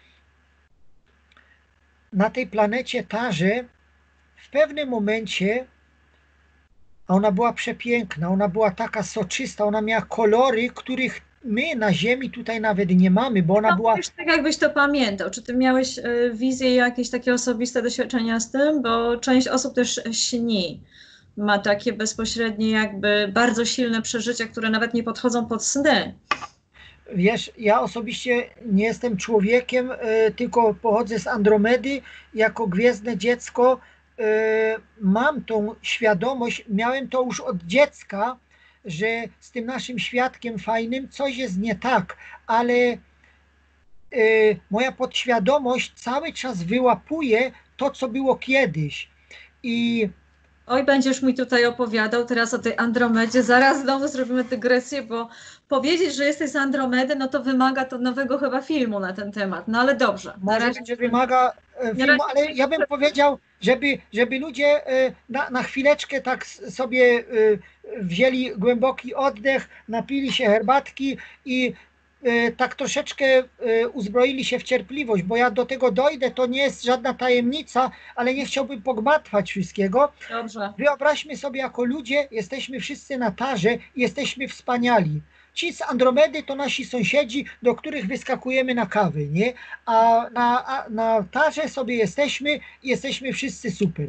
Na tej planecie Tarze w pewnym momencie, a ona była przepiękna, ona była taka soczysta, ona miała kolory, których my na Ziemi tutaj nawet nie mamy, bo ona No, była... wiesz, tak jakbyś to pamiętał. Czy ty miałeś y, wizję, jakieś takie osobiste doświadczenia z tym? Bo część osób też śni. Ma takie bezpośrednie, jakby bardzo silne przeżycia, które nawet nie podchodzą pod sny. Wiesz, ja osobiście nie jestem człowiekiem, y, tylko pochodzę z Andromedy. Jako gwiezdne dziecko y, mam tą świadomość, miałem to już od dziecka, że z tym naszym świadkiem fajnym coś jest nie tak, ale y, moja podświadomość cały czas wyłapuje to, co było kiedyś. I Oj, będziesz mi tutaj opowiadał teraz o tej Andromedzie. Zaraz znowu zrobimy dygresję, bo powiedzieć, że jesteś z Andromedy, no to wymaga to nowego chyba filmu na ten temat. No ale dobrze. może Na razie, będzie wymaga e, na filmu, razie- ale ja bym powiedział, żeby, żeby ludzie e, na, na chwileczkę tak s- sobie e, wzięli głęboki oddech, napili się herbatki i e, tak troszeczkę e, uzbroili się w cierpliwość, bo ja do tego dojdę, to nie jest żadna tajemnica, ale nie chciałbym pogmatwać wszystkiego. Dobrze. Wyobraźmy sobie, jako ludzie jesteśmy wszyscy na tarze i jesteśmy wspaniali. Ci z Andromedy to nasi sąsiedzi, do których wyskakujemy na kawy, nie? A na, a na tarze sobie jesteśmy i jesteśmy wszyscy super.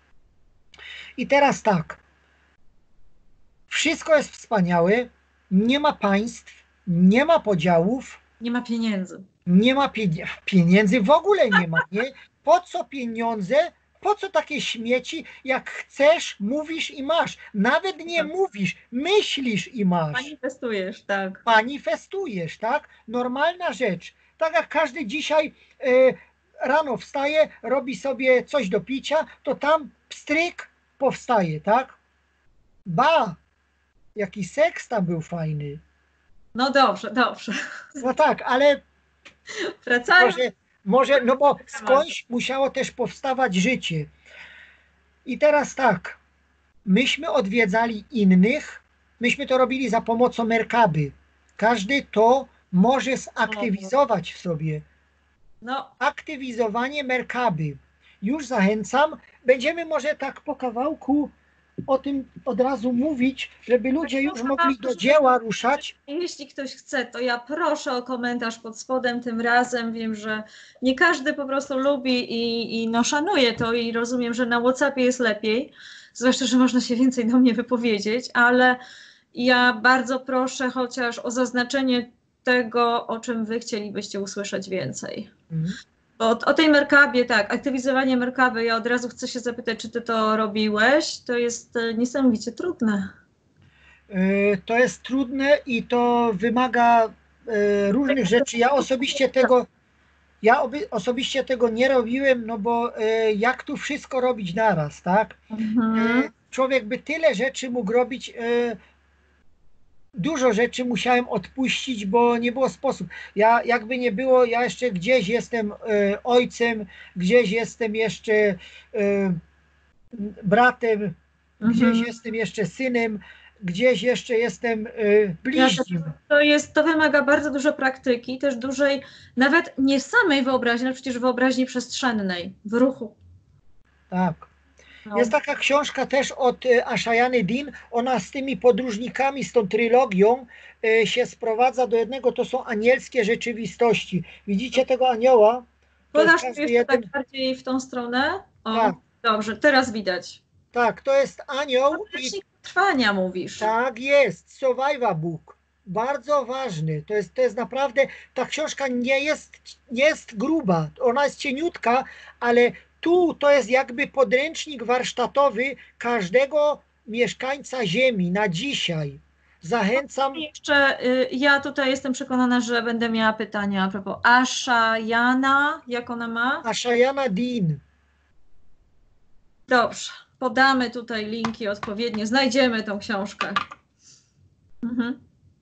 I teraz tak. Wszystko jest wspaniałe, nie ma państw, nie ma podziałów, Nie ma pieniędzy. nie ma pieniędzy, pieniędzy w ogóle nie ma, nie? Po co pieniądze? Po co takie śmieci? Jak chcesz, mówisz i masz. Nawet nie Tak. mówisz, myślisz i masz. Manifestujesz, tak. Manifestujesz, tak? Normalna rzecz. Tak jak każdy dzisiaj e, rano wstaje, robi sobie coś do picia, to tam pstryk powstaje, tak? Ba, jaki seks tam był fajny. No dobrze, dobrze. No tak, ale Wracając. może, może, no bo skądś musiało też powstawać życie. I teraz tak, myśmy odwiedzali innych, myśmy to robili za pomocą Merkaby. Każdy to może zaktywizować w sobie. No, Aktywizowanie Merkaby. Już zachęcam. Będziemy może tak po kawałku o tym od razu mówić, żeby ludzie już mogli do dzieła ruszać. jeśli ktoś chce, to ja proszę o komentarz pod spodem tym razem. Wiem, że nie każdy po prostu lubi i, i no, szanuje to i rozumiem, że na WhatsAppie jest lepiej, zwłaszcza, że można się więcej do mnie wypowiedzieć, ale ja bardzo proszę chociaż o zaznaczenie tego, o czym wy chcielibyście usłyszeć więcej. Mhm. O, o tej Merkabie, tak, aktywizowanie Merkaby, ja od razu chcę się zapytać, czy ty to robiłeś? To jest e, niesamowicie trudne. E, To jest trudne i to wymaga e, różnych rzeczy. Ja osobiście tego, ja oby, osobiście tego nie robiłem, no bo e, jak tu wszystko robić naraz, tak? Mhm. E, Człowiek by tyle rzeczy mógł robić, e, dużo rzeczy musiałem odpuścić, bo nie było sposób. Ja jakby nie było, ja jeszcze gdzieś jestem e, ojcem, gdzieś jestem jeszcze e, bratem, gdzieś Mhm. jestem jeszcze synem, gdzieś jeszcze jestem e, bliźnim. To jest, to wymaga bardzo dużo praktyki, też dużej, nawet nie samej wyobraźni, ale przecież wyobraźni przestrzennej, w ruchu. Tak. No. Jest taka książka też od e, Ashayany Dean, ona z tymi podróżnikami, z tą trylogią e, się sprowadza do jednego, to są anielskie rzeczywistości. Widzicie tego anioła? To jest Podasz każdy jeszcze jeden, tak bardziej w tą stronę? O, Tak. dobrze, teraz widać. tak, to jest anioł i Podręcznik trwania mówisz. tak jest, Survival Book. Bardzo ważny. To jest, to jest naprawdę, ta książka nie jest, nie jest gruba, ona jest cieniutka, ale tu to jest jakby podręcznik warsztatowy każdego mieszkańca Ziemi na dzisiaj. Zachęcam. Jeszcze y, ja tutaj jestem przekonana, że będę miała pytania a propos Ashayana, jak ona ma? Ashayana Dean. Dobrze, podamy tutaj linki odpowiednie, znajdziemy tą książkę. Mhm.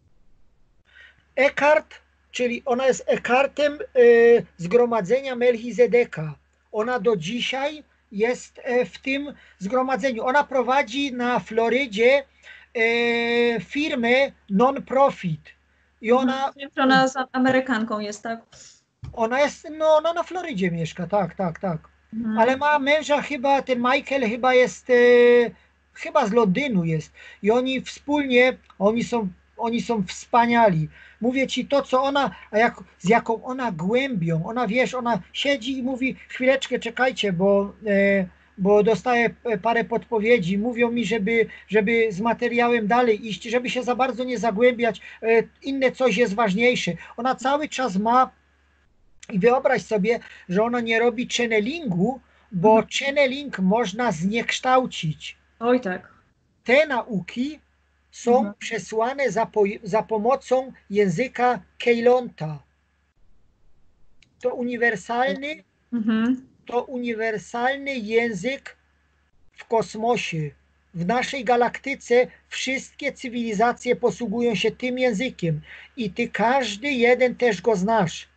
Eckhart, czyli ona jest Eckhartem y, zgromadzenia Melchizedeka. Ona do dzisiaj jest e, w tym zgromadzeniu. Ona prowadzi na Florydzie e, firmę non-profit. I ona, Wiem, że ona z Amerykanką jest, tak? ona jest, no ona na Florydzie mieszka, tak, tak, tak. Mhm. Ale ma męża chyba, ten Michael chyba jest, e, chyba z Londynu jest. I oni wspólnie, oni są, oni są wspaniali. Mówię ci to, co ona, a jak, z jaką ona głębią, ona wiesz, ona siedzi i mówi, chwileczkę czekajcie, bo, e, bo dostaję parę podpowiedzi. Mówią mi, żeby, żeby z materiałem dalej iść, żeby się za bardzo nie zagłębiać. E, inne coś jest ważniejsze. Ona cały czas ma. I wyobraź sobie, że ona nie robi channelingu, bo channeling można zniekształcić. Oj tak. Te nauki są Mhm. przesłane za, po, za pomocą języka Keylonta. To uniwersalny, Mhm. to uniwersalny język w kosmosie. W naszej galaktyce wszystkie cywilizacje posługują się tym językiem i ty każdy jeden też go znasz.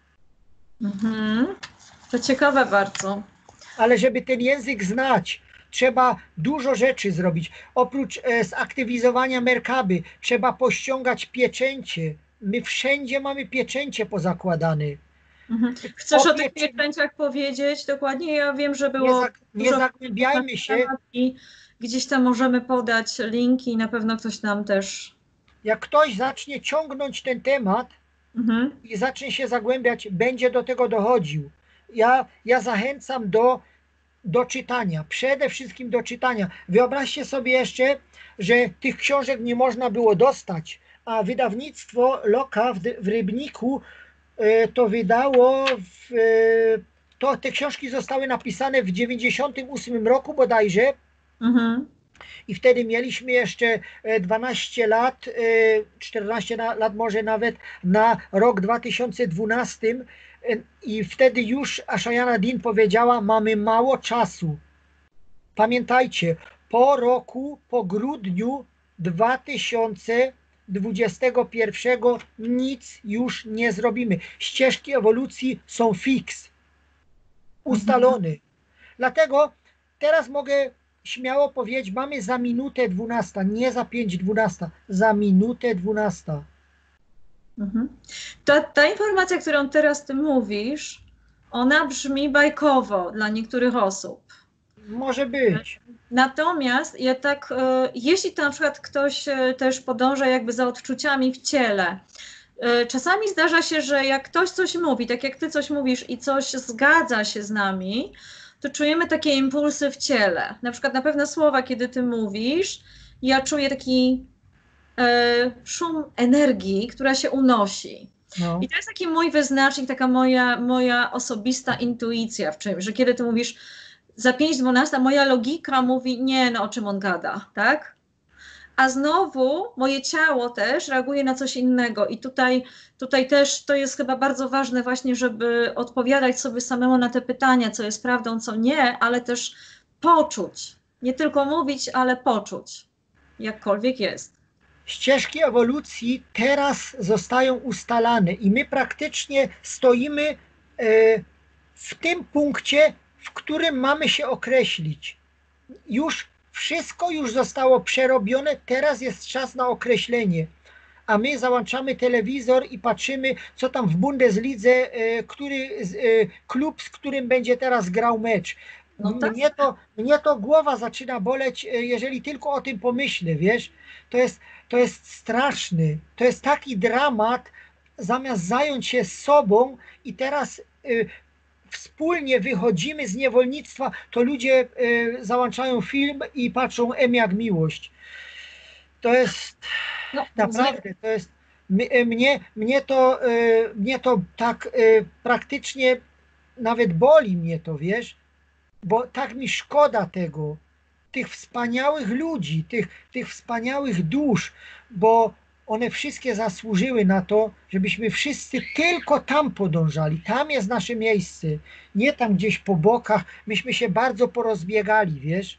Mhm. To ciekawe bardzo. Ale żeby ten język znać, trzeba dużo rzeczy zrobić. Oprócz e, zaktywizowania Merkaby, trzeba pościągać pieczęcie. My wszędzie mamy pieczęcie pozakładane. Mhm. Chcesz o tych Opie- pieczęciach powiedzieć dokładnie? Ja wiem, że Nie, było zag- nie dużo zagłębiajmy się. temat i gdzieś tam możemy podać linki i na pewno ktoś nam też... Jak ktoś zacznie ciągnąć ten temat Mhm. i zacznie się zagłębiać, będzie do tego dochodził. Ja, ja zachęcam do, do czytania, przede wszystkim do czytania. Wyobraźcie sobie jeszcze, że tych książek nie można było dostać, a wydawnictwo Loka w, w Rybniku e, to wydało, w, e, to te książki zostały napisane w dziewięćdziesiątym ósmym roku bodajże. Mhm. I wtedy mieliśmy jeszcze dwanaście lat, czternaście lat może nawet, na rok dwa tysiące dwunasty i wtedy już Ashayana Dean powiedziała, mamy mało czasu. Pamiętajcie, po roku, po grudniu dwa tysiące dwudziestego pierwszego nic już nie zrobimy. Ścieżki ewolucji są fix, ustalone. Mhm. Dlatego teraz mogę śmiało powiedzieć, mamy za minutę dwunasta, nie za pięć dwunasta, za minutę dwunasta. Mhm. Ta, ta informacja, którą teraz ty mówisz, ona brzmi bajkowo dla niektórych osób. Może być. Natomiast ja tak, jeśli to na przykład ktoś też podąża jakby za odczuciami w ciele, czasami zdarza się, że jak ktoś coś mówi, tak jak ty coś mówisz i coś zgadza się z nami, to czujemy takie impulsy w ciele. Na przykład na pewne słowa, kiedy ty mówisz, ja czuję taki e, szum energii, która się unosi. No. I to jest taki mój wyznacznik, taka moja, moja osobista intuicja w czymś, że kiedy ty mówisz za pięć dwanaście, moja logika mówi, nie, no o czym on gada, tak? A znowu moje ciało też reaguje na coś innego i tutaj, tutaj też to jest chyba bardzo ważne właśnie, żeby odpowiadać sobie samemu na te pytania, co jest prawdą, co nie, ale też poczuć, nie tylko mówić, ale poczuć, jakkolwiek jest. Ścieżki ewolucji teraz zostają ustalane i my praktycznie stoimy w tym punkcie, w którym mamy się określić. Już wszystko już zostało przerobione, teraz jest czas na określenie. A my załączamy telewizor i patrzymy, co tam w Bundeslidze, który klub, z którym będzie teraz grał mecz. No tak. Mnie to, mnie to głowa zaczyna boleć, jeżeli tylko o tym pomyślę, wiesz. To jest, to jest straszny, to jest taki dramat, zamiast zająć się sobą i teraz y, wspólnie wychodzimy z niewolnictwa, to ludzie y, załączają film i patrzą M jak miłość. To jest no, naprawdę, to jest mnie, mnie, to, y, mnie to tak y, praktycznie nawet boli mnie to, wiesz, bo tak mi szkoda tego, tych wspaniałych ludzi, tych, tych wspaniałych dusz, bo one wszystkie zasłużyły na to, żebyśmy wszyscy tylko tam podążali. Tam jest nasze miejsce, nie tam gdzieś po bokach. Myśmy się bardzo porozbiegali, wiesz.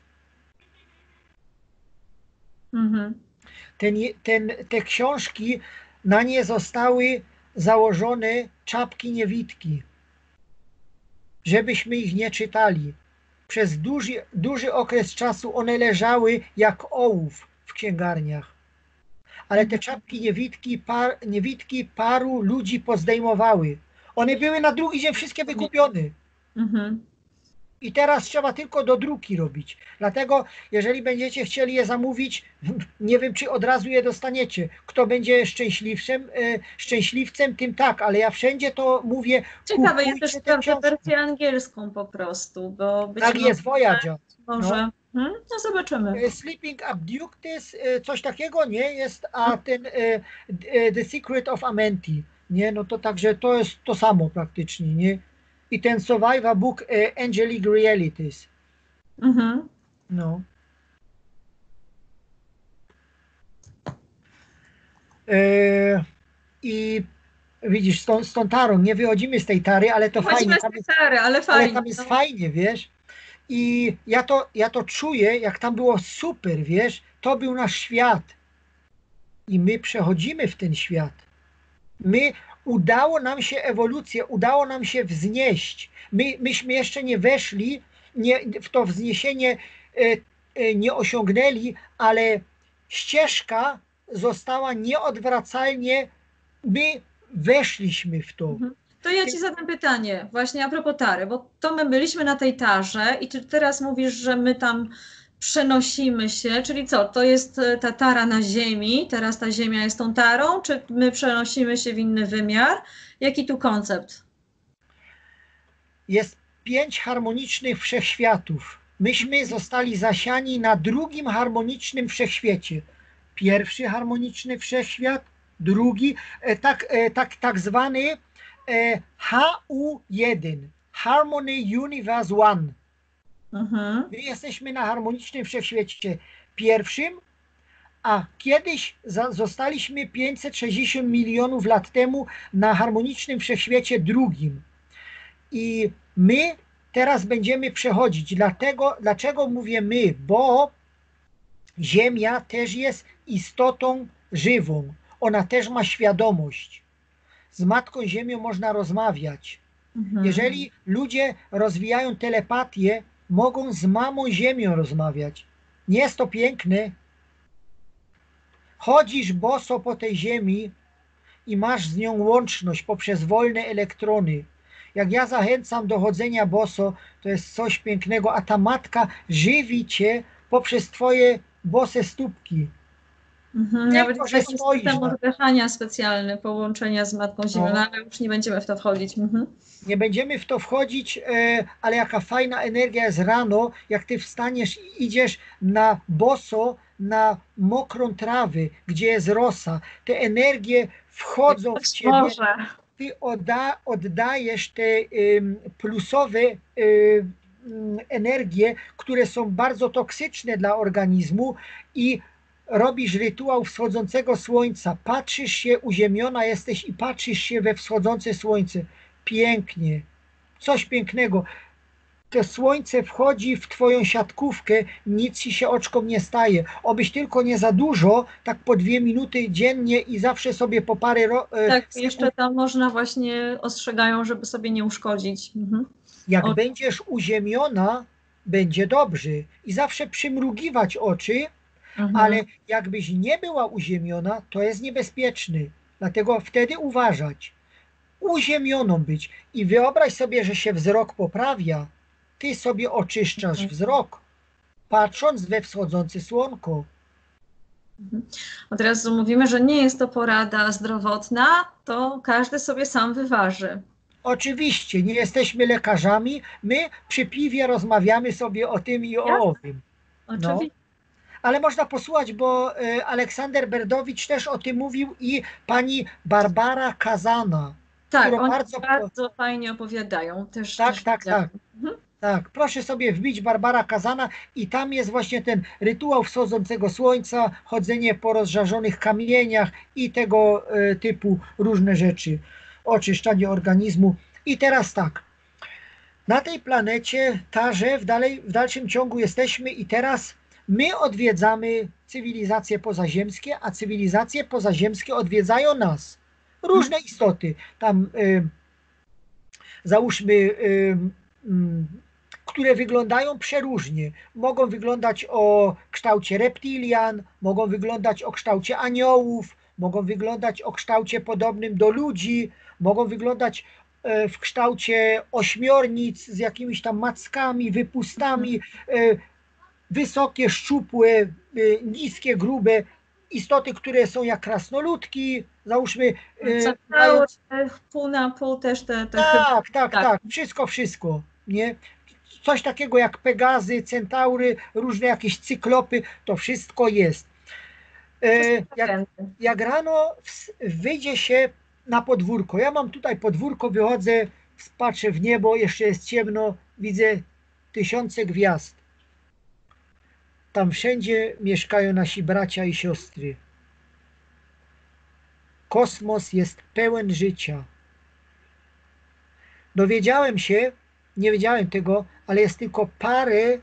Mhm. Ten, ten, te książki, na nie zostały założone czapki niewidki, żebyśmy ich nie czytali. Przez duży, duży okres czasu one leżały jak ołów w księgarniach. Ale te czapki niewidki, par, niewidki paru ludzi pozdejmowały. One były na drugi dzień wszystkie wykupione. Mhm. I teraz trzeba tylko do druki robić. Dlatego, jeżeli będziecie chcieli je zamówić, nie wiem, czy od razu je dostaniecie. Kto będzie szczęśliwcem, e, szczęśliwcem, tym tak, ale ja wszędzie to mówię. Ciekawe, ja też sprawdzę wersję angielską po prostu, bo być tak może, jest, Voyager. Może. No. Hmm? No zobaczymy. Sleeping Abductees, coś takiego, nie? Jest, a ten The Secret of Amenti, nie? No to także to jest to samo praktycznie, nie? I ten Survivor Book Angelic Realities. Mhm. No. E, I widzisz, z tą, z tą tarą, nie wychodzimy z tej tary, ale to Chodzimy fajnie, z tam tej jest, tary, ale ale fajnie. tam jest No. fajnie, wiesz. I ja to, ja to czuję, jak tam było super, wiesz, to był nasz świat. I my przechodzimy w ten świat. My, udało nam się ewolucję, udało nam się wznieść. My, myśmy jeszcze nie weszli, nie, w to wzniesienie e, e, nie osiągnęli, ale ścieżka została nieodwracalnie, my weszliśmy w to. Mhm. To ja Ci zadam pytanie właśnie a propos tary, bo to my byliśmy na tej tarze i Ty teraz mówisz, że my tam przenosimy się, czyli co, to jest ta tara na ziemi, teraz ta ziemia jest tą tarą, czy my przenosimy się w inny wymiar? Jaki tu koncept? Jest pięć harmonicznych wszechświatów. Myśmy zostali zasiani na drugim harmonicznym wszechświecie. Pierwszy harmoniczny wszechświat, drugi, e, tak, e, tak, tak zwany e, H U jeden, Harmony Universe One. Mhm. My jesteśmy na harmonicznym wszechświecie pierwszym, a kiedyś za, zostaliśmy pięćset sześćdziesiąt milionów lat temu na harmonicznym wszechświecie drugim. I my teraz będziemy przechodzić. Dlatego, dlaczego mówię my? Bo Ziemia też jest istotą żywą. Ona też ma świadomość. Z Matką Ziemią można rozmawiać. Mhm. Jeżeli ludzie rozwijają telepatię, mogą z Mamą Ziemią rozmawiać. Nie jest to piękne? Chodzisz boso po tej ziemi i masz z nią łączność poprzez wolne elektrony. Jak ja zachęcam do chodzenia boso, to jest coś pięknego, a ta matka żywi cię poprzez twoje bose stópki. Mhm. Tylko, Nawet jest że taki stoisz system na... oddychania specjalny, połączenia z Matką Ziemią, No. no, ale już nie będziemy w to wchodzić. Mhm. Nie będziemy w to wchodzić, e, ale jaka fajna energia jest rano, jak ty wstaniesz i idziesz na boso, na mokrą trawę, gdzie jest rosa. Te energie wchodzą w ciebie. Może. Ty odda, oddajesz te ym, plusowe ym, energie, które są bardzo toksyczne dla organizmu i robisz rytuał wschodzącego słońca. Patrzysz się, uziemiona jesteś i patrzysz się we wschodzące słońce. Pięknie. Coś pięknego. To słońce wchodzi w twoją siatkówkę, nic ci się oczkom nie staje. Obyś tylko nie za dużo, tak po dwie minuty dziennie i zawsze sobie po parę ro- Tak, sekund. jeszcze tam można właśnie ostrzegają, żeby sobie nie uszkodzić. Mhm. Jak O- będziesz uziemiona, będzie dobrze. I zawsze przymrugiwać oczy, Mhm. ale jakbyś nie była uziemiona, to jest niebezpieczny. Dlatego wtedy uważać. Uziemioną być. I wyobraź sobie, że się wzrok poprawia. Ty sobie oczyszczasz Mhm. wzrok, patrząc we wschodzące słonko. Od razu mówimy, że nie jest to porada zdrowotna, to każdy sobie sam wyważy. Oczywiście, nie jesteśmy lekarzami. My przy piwie rozmawiamy sobie o tym i o Jasne. owym. Oczywiście. Ale można posłuchać, bo y, Aleksander Berdowicz też o tym mówił i pani Barbara Kazana. Tak, którą oni bardzo- bardzo, fajnie opowiadają. Też, Tak, też tak, widziałam. tak. Mhm. Tak, proszę sobie wbić Barbara Kazana i tam jest właśnie ten rytuał wschodzącego słońca, chodzenie po rozżarzonych kamieniach i tego y, typu różne rzeczy, oczyszczanie organizmu. I teraz tak, na tej planecie Tarze w, dalej, w dalszym ciągu jesteśmy i teraz my odwiedzamy cywilizacje pozaziemskie, a cywilizacje pozaziemskie odwiedzają nas. Różne istoty, tam y, załóżmy, y, mm, które wyglądają przeróżnie. Mogą wyglądać o kształcie reptilian, mogą wyglądać o kształcie aniołów, mogą wyglądać o kształcie podobnym do ludzi, mogą wyglądać e, w kształcie ośmiornic z jakimiś tam mackami, wypustami, e, wysokie, szczupłe, e, niskie, grube istoty, które są jak krasnoludki, załóżmy, e, mają... Centaur, pół na pół też te, te Tak, tak, tak. tak, wszystko, wszystko, nie? Coś takiego jak Pegazy, Centaury, różne jakieś cyklopy, to wszystko jest. E, jak, jak rano ws- wyjdzie się na podwórko, ja mam tutaj podwórko, wychodzę, patrzę w niebo, jeszcze jest ciemno, widzę tysiące gwiazd. Tam wszędzie mieszkają nasi bracia i siostry. Kosmos jest pełen życia. Dowiedziałem się, nie wiedziałem tego, ale jest tylko parę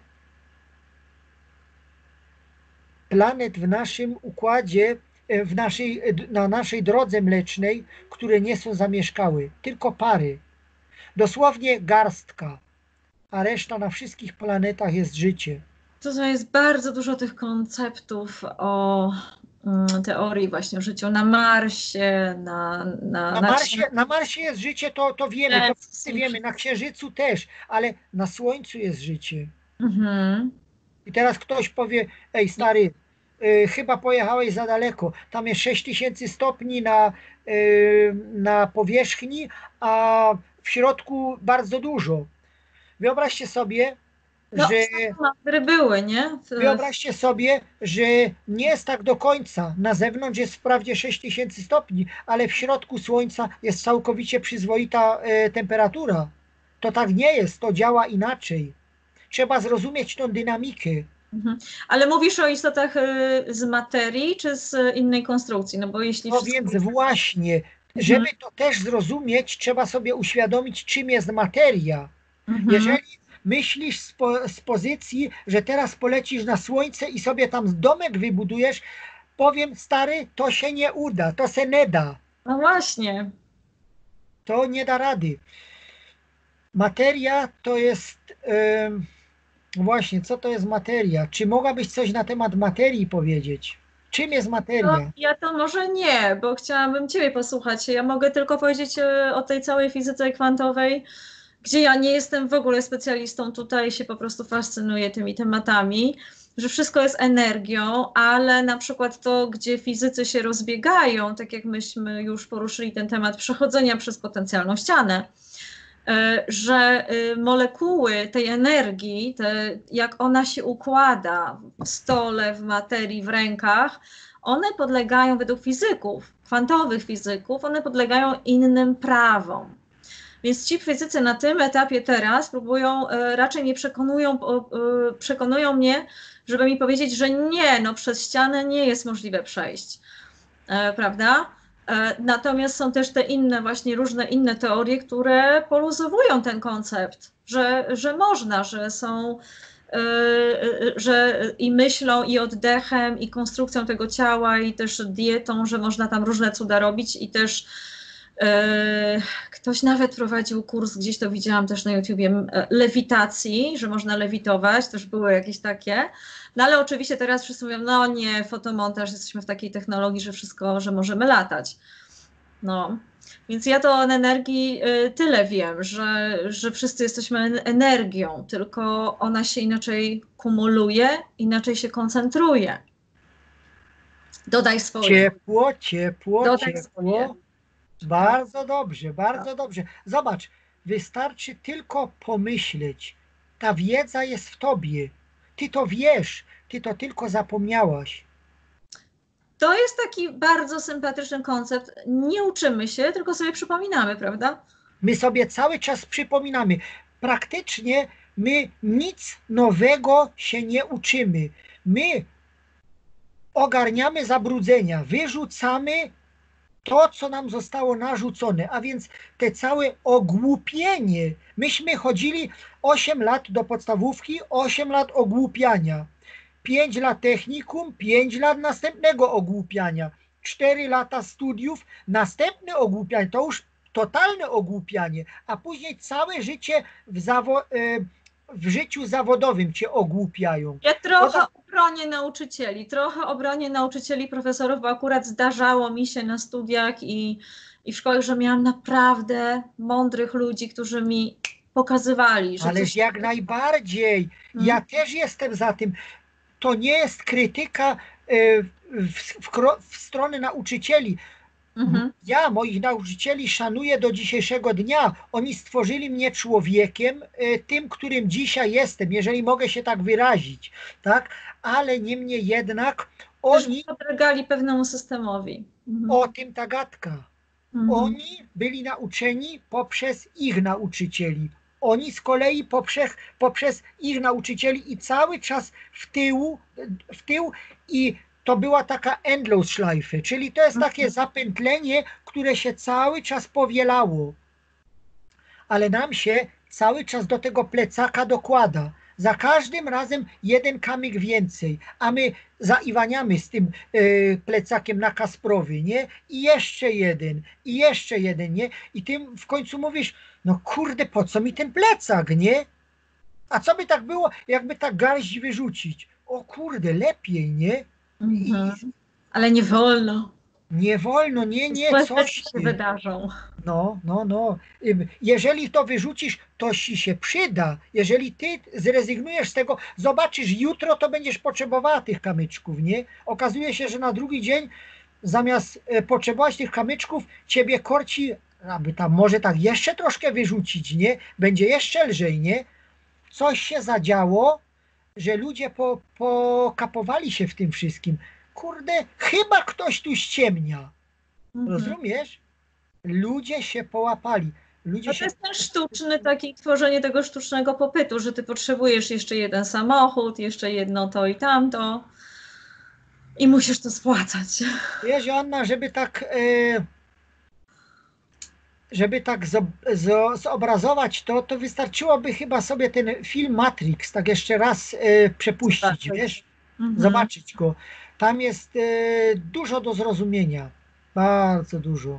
planet w naszym układzie, w naszej, na naszej drodze mlecznej, które nie są zamieszkałe. Tylko pary. Dosłownie garstka, a reszta na wszystkich planetach jest życie. To jest bardzo dużo tych konceptów o mm, teorii właśnie o życiu na Marsie, na, na, Na na Marsie, na Marsie jest życie, to, to wiemy, to wszyscy Księżycu. wiemy, na Księżycu też, ale na Słońcu jest życie. Mhm. I teraz ktoś powie, ej stary, y, chyba pojechałeś za daleko, tam jest sześć tysięcy stopni na, y, na powierzchni, a w środku bardzo dużo. Wyobraźcie sobie, No, że gry były, nie? W, Wyobraźcie sobie, że nie jest tak do końca. Na zewnątrz jest wprawdzie sześć tysięcy stopni, ale w środku Słońca jest całkowicie przyzwoita e, temperatura. To tak nie jest, to działa inaczej. Trzeba zrozumieć tą dynamikę. mhm. Ale mówisz o istotach y, z materii czy z innej konstrukcji? No bo jeśli No wszystko... więc właśnie, Mhm. żeby to też zrozumieć, trzeba sobie uświadomić, czym jest materia. Mhm. Jeżeli myślisz z, po, z pozycji, że teraz polecisz na Słońce i sobie tam domek wybudujesz, powiem, stary, to się nie uda, to się nie da. No właśnie. To nie da rady. Materia to jest... em, właśnie, co to jest materia? Czy mogłabyś coś na temat materii powiedzieć? Czym jest No, materia? ja to może nie, bo chciałabym Ciebie posłuchać. Ja mogę tylko powiedzieć y, o tej całej fizyce kwantowej, gdzie ja nie jestem w ogóle specjalistą, tutaj się po prostu fascynuję tymi tematami, że wszystko jest energią, ale na przykład to, gdzie fizycy się rozbiegają, tak jak myśmy już poruszyli ten temat przechodzenia przez potencjalną ścianę, że molekuły tej energii, te, jak ona się układa w stole, w materii, w rękach, one podlegają według fizyków, kwantowych fizyków, one podlegają innym prawom. Więc ci fizycy na tym etapie teraz próbują, raczej mnie przekonują, przekonują mnie, żeby mi powiedzieć, że nie, no przez ścianę nie jest możliwe przejść, prawda? Natomiast są też te inne, właśnie różne inne teorie, które poluzowują ten koncept, że, że można, że są, że i myślą, i oddechem, i konstrukcją tego ciała, i też dietą, że można tam różne cuda robić i też ktoś nawet prowadził kurs, gdzieś to widziałam też na YouTubie, lewitacji, że można lewitować, też były jakieś takie. No ale oczywiście teraz wszyscy mówią, no nie, fotomontaż, jesteśmy w takiej technologii, że wszystko, że możemy latać. No, więc ja to o energii tyle wiem, że, że wszyscy jesteśmy energią, tylko ona się inaczej kumuluje, inaczej się koncentruje. Dodaj swoje. Ciepło, ciepło, Dodaj ciepło. swoje. Bardzo dobrze, bardzo dobrze. Zobacz, wystarczy tylko pomyśleć. Ta wiedza jest w tobie. Ty to wiesz, ty to tylko zapomniałaś. To jest taki bardzo sympatyczny koncept. Nie uczymy się, tylko sobie przypominamy, prawda? My sobie cały czas przypominamy. Praktycznie my nic nowego się nie uczymy. My ogarniamy zabrudzenia, wyrzucamy to, co nam zostało narzucone, a więc te całe ogłupienie. Myśmy chodzili osiem lat do podstawówki, osiem lat ogłupiania, pięć lat technikum, pięć lat następnego ogłupiania, cztery lata studiów, następne ogłupianie, to już totalne ogłupianie, a później całe życie w, zawo- w życiu zawodowym cię ogłupiają. Ja trochę obronię nauczycieli, trochę obronię nauczycieli, profesorów, bo akurat zdarzało mi się na studiach i, i w szkole, że miałam naprawdę mądrych ludzi, którzy mi pokazywali, że Ależ coś... jak najbardziej. Hmm? Ja też jestem za tym. To nie jest krytyka w, w, w, w stronę nauczycieli. Mhm. Ja moich nauczycieli szanuję do dzisiejszego dnia. Oni stworzyli mnie człowiekiem, tym, którym dzisiaj jestem, jeżeli mogę się tak wyrazić, tak? Ale niemniej jednak oni... podlegali pewnemu systemowi. Mhm. O tym ta gadka. Mhm. Oni byli nauczeni poprzez ich nauczycieli. Oni z kolei poprzez, poprzez ich nauczycieli i cały czas w tył, w tył i to była taka Endlosschleife, czyli to jest takie zapętlenie, które się cały czas powielało. Ale nam się cały czas do tego plecaka dokłada. Za każdym razem jeden kamyk więcej, a my zaiwaniamy z tym y, plecakiem na Kasprowy, nie? I jeszcze jeden, i jeszcze jeden, nie? I ty w końcu mówisz, no kurde, po co mi ten plecak, nie? A co by tak było, jakby tak garść wyrzucić? O kurde, lepiej, nie? I Mhm. Ale nie wolno. nie wolno, nie, nie, Złe coś rzeczy się ty. wydarzą. No, no, no. Ym, Jeżeli to wyrzucisz, to ci się przyda. Jeżeli ty zrezygnujesz z tego, zobaczysz, jutro to będziesz potrzebowała tych kamyczków, nie? Okazuje się, że na drugi dzień zamiast e, potrzebować tych kamyczków, ciebie korci, aby tam może tak jeszcze troszkę wyrzucić, nie? Będzie jeszcze lżej, nie? Coś się zadziało, że ludzie po, pokapowali się w tym wszystkim. Kurde, chyba ktoś tu ściemnia. Mhm. Rozumiesz? Ludzie się połapali. Ludzie No to się... jest ten sztuczny taki, tworzenie tego sztucznego popytu, że ty potrzebujesz jeszcze jeden samochód, jeszcze jedno to i tamto i musisz to spłacać. Wiesz, Joanna, żeby tak, e, żeby tak zo, zo, zobrazować to, to wystarczyłoby chyba sobie ten film Matrix tak jeszcze raz e, przepuścić, Zobaczyć. wiesz? Mhm. Zobaczyć go. Tam jest e, dużo do zrozumienia. Bardzo dużo.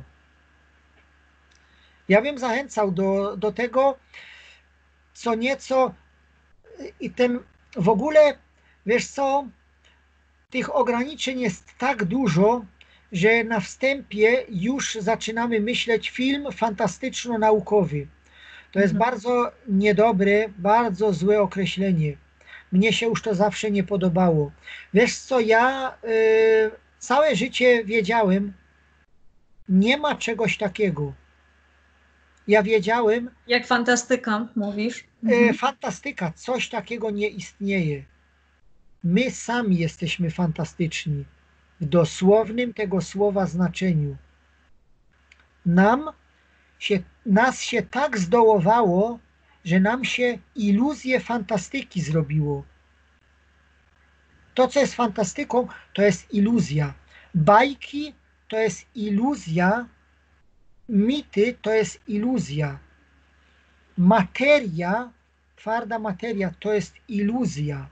Ja bym zachęcał do, do tego, co nieco i ten w ogóle, wiesz co, tych ograniczeń jest tak dużo, że na wstępie już zaczynamy myśleć film fantastyczno-naukowy. To jest Mhm. bardzo niedobre, bardzo złe określenie. Mnie się już to zawsze nie podobało. Wiesz co, ja y, całe życie wiedziałem, nie ma czegoś takiego. Ja wiedziałem, Jak fantastyka, mówisz. y, Mhm. fantastyka, coś takiego nie istnieje. My sami jesteśmy fantastyczni. W dosłownym tego słowa znaczeniu. Nam się, nas się tak zdołowało, że nam się iluzję fantastyki zrobiło. To, co jest fantastyką, to jest iluzja. Bajki to jest iluzja, mity to jest iluzja. Materia, twarda materia to jest iluzja.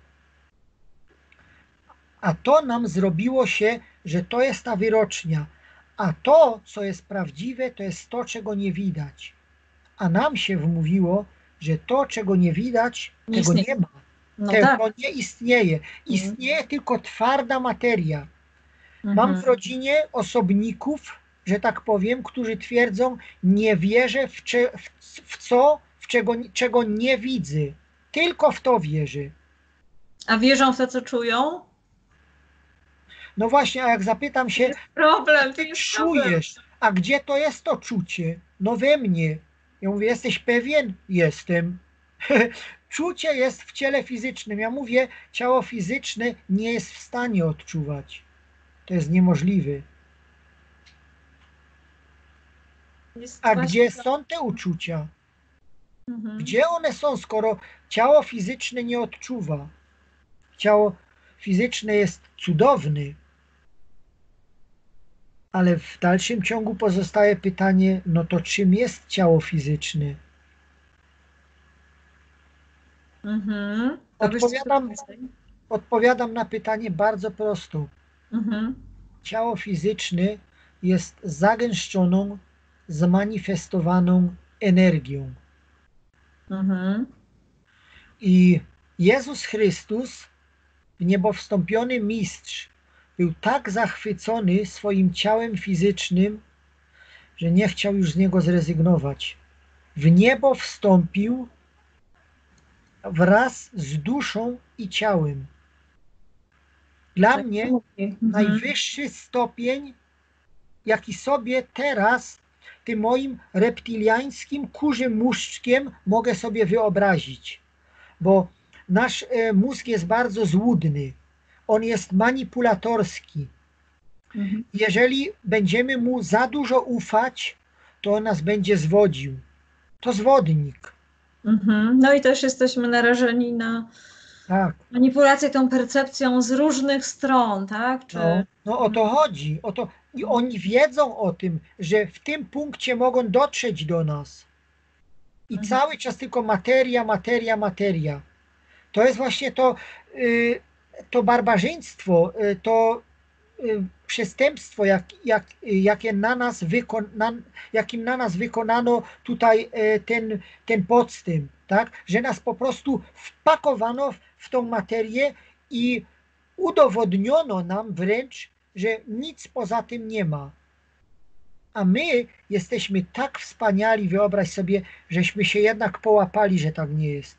A to nam zrobiło się, że to jest ta wyrocznia. A to, co jest prawdziwe, to jest to, czego nie widać. A nam się wmówiło, że to, czego nie widać, Nie tego istnieje. nie ma. No Tego tak. nie istnieje. Istnieje tylko twarda materia. Mam Mhm. w rodzinie osobników, że tak powiem, którzy twierdzą, nie wierzę w, cze, w, w co, w czego, czego nie widzę. Tylko w to wierzę. A wierzą w to, co czują? No właśnie, a jak zapytam się, Jest problem, to jest problem. czujesz, a gdzie to jest to czucie? No we mnie. Ja mówię, jesteś pewien? Jestem. Czucie jest w ciele fizycznym. Ja mówię, ciało fizyczne nie jest w stanie odczuwać. To jest niemożliwe. Jest A właśnie gdzie to. są te uczucia? Mhm. Gdzie one są, skoro ciało fizyczne nie odczuwa? Ciało fizyczne jest cudowne, ale w dalszym ciągu pozostaje pytanie, no to czym jest ciało fizyczne? Mhm. A wiesz, co Odpowiadam, więcej? odpowiadam na pytanie bardzo prosto. Mhm. Ciało fizyczne jest zagęszczoną, zmanifestowaną energią. Mhm. I Jezus Chrystus, w niebo wstąpiony mistrz, był tak zachwycony swoim ciałem fizycznym, że nie chciał już z niego zrezygnować. W niebo wstąpił wraz z duszą i ciałem. Dla Tak mnie mówię. Mhm. najwyższy stopień, jaki sobie teraz tym moim reptiliańskim kurzym mózgiem mogę sobie wyobrazić. Bo nasz mózg jest bardzo złudny. On jest manipulatorski. Mhm. Jeżeli będziemy mu za dużo ufać, to on nas będzie zwodził. To zwodnik. Mhm. No i też jesteśmy narażeni na tak. manipulację tą percepcją z różnych stron, tak? Czy... No, no o to chodzi. O to, i oni wiedzą o tym, że w tym punkcie mogą dotrzeć do nas. I Mhm. cały czas tylko materia, materia, materia. To jest właśnie to, y, to barbarzyństwo, y, to y, przestępstwo, jak, jak, jakie na nas wykona, jakim na nas wykonano tutaj y, ten, ten podstęp, tak? Że nas po prostu wpakowano w, w tą materię i udowodniono nam wręcz, że nic poza tym nie ma. A my jesteśmy tak wspaniali, wyobraź sobie, żeśmy się jednak połapali, że tak nie jest.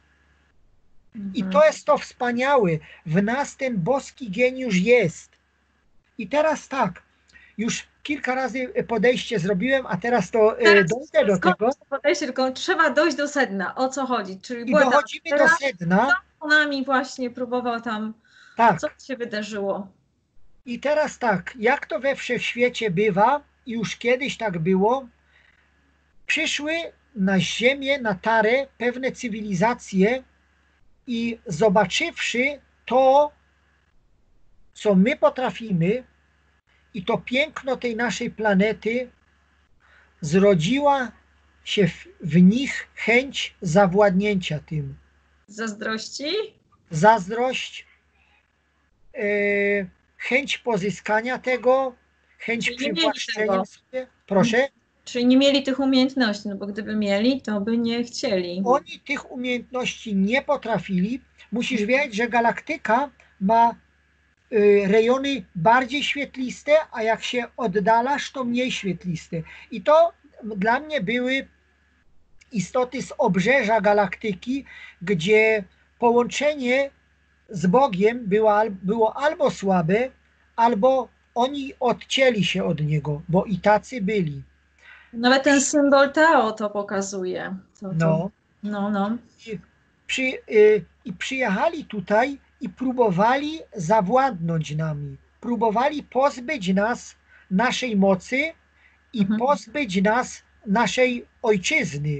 I Mhm. to jest to wspaniałe. W nas ten boski geniusz jest. I teraz tak, już kilka razy podejście zrobiłem, a teraz to e, Teraz dojdę do skończę tego to podejście, tylko trzeba dojść do sedna. O co chodzi? Czyli i była ta dochodzimy do sedna. nami właśnie próbował tam, co Tak, się wydarzyło. i teraz tak, jak to we wszechświecie bywa, i już kiedyś tak było, przyszły na ziemię, na Tarę pewne cywilizacje i zobaczywszy to, co my potrafimy i to piękno tej naszej planety, zrodziła się w, w nich chęć zawładnięcia tym. Zazdrości? Zazdrość, e, chęć pozyskania tego, chęć Czyli nie mieli przywłaszczenia tego. sobie. Proszę. Czyli nie mieli tych umiejętności, no bo gdyby mieli, to by nie chcieli. Oni tych umiejętności nie potrafili. Musisz wiedzieć, że galaktyka ma y, rejony bardziej świetliste, a jak się oddalasz, to mniej świetliste. I to dla mnie były istoty z obrzeża galaktyki, gdzie połączenie z Bogiem było, było albo słabe, albo oni odcięli się od Niego, bo i tacy byli. Nawet ten symbol Tao to pokazuje. To, to, No. no, no. I, przy, y, I przyjechali tutaj i próbowali zawładnąć nami. Próbowali pozbyć nas naszej mocy i Mhm. pozbyć nas naszej ojczyzny.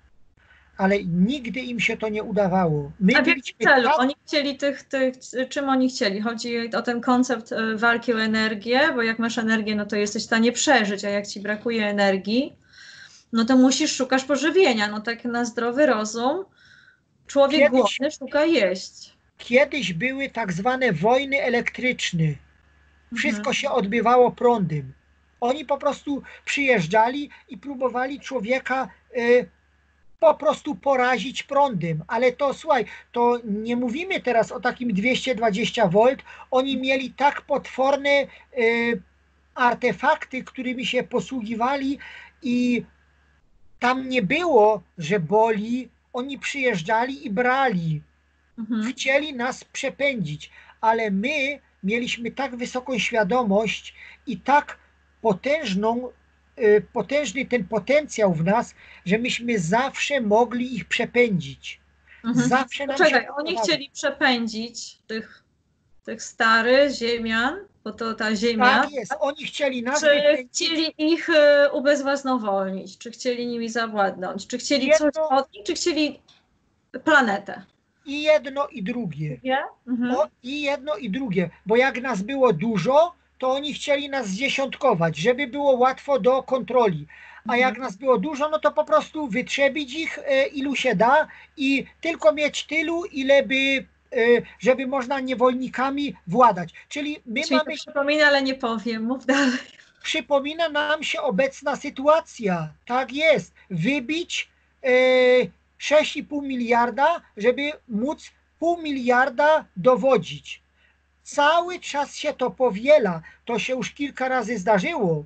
Ale nigdy im się to nie udawało. My A w jakim byliśmy celu? tak, Oni chcieli tych, tych, czym oni chcieli? Chodzi o ten koncept e, walki o energię, bo jak masz energię, no to jesteś w stanie przeżyć, a jak ci brakuje energii, no to musisz, szukasz pożywienia. No tak na zdrowy rozum. Człowiek kiedyś, głodny szuka jeść. kiedyś były tak zwane wojny elektryczne. Wszystko Mhm. się odbywało prądem. Oni po prostu przyjeżdżali i próbowali człowieka y, po prostu porazić prądem. Ale to słuchaj, to nie mówimy teraz o takim dwieście dwadzieścia wolt. Oni mieli tak potworne y, artefakty, którymi się posługiwali i tam nie było, że boli. Oni przyjeżdżali i brali. Mhm. Chcieli nas przepędzić, ale my mieliśmy tak wysoką świadomość i tak potężną, y, potężny ten potencjał w nas, że myśmy zawsze mogli ich przepędzić. Mhm. Zawsze nam Poczekaj, się oni udawało. chcieli przepędzić tych, tych starych ziemian, bo to ta ziemia. Tak jest, oni chcieli nas Czy wypędzić. chcieli ich e, ubezwłasnowolnić? Czy chcieli nimi zawładnąć? Czy chcieli coś Jedno- od nich? Czy chcieli planetę? I jedno i drugie. Nie? Mhm. O, i jedno i drugie, bo jak nas było dużo, to oni chcieli nas zdziesiątkować, żeby było łatwo do kontroli. A jak nas było dużo, no to po prostu wytrzebić ich e, ilu się da i tylko mieć tylu, ile by, e, żeby można niewolnikami władać. Czyli my Coś mi to mamy, przypomina, ale nie powiem. Mów dalej. przypomina nam się obecna sytuacja. Tak jest. Wybić e, sześć i pół miliarda, żeby móc pół miliarda dowodzić. Cały czas się to powiela. To się już kilka razy zdarzyło.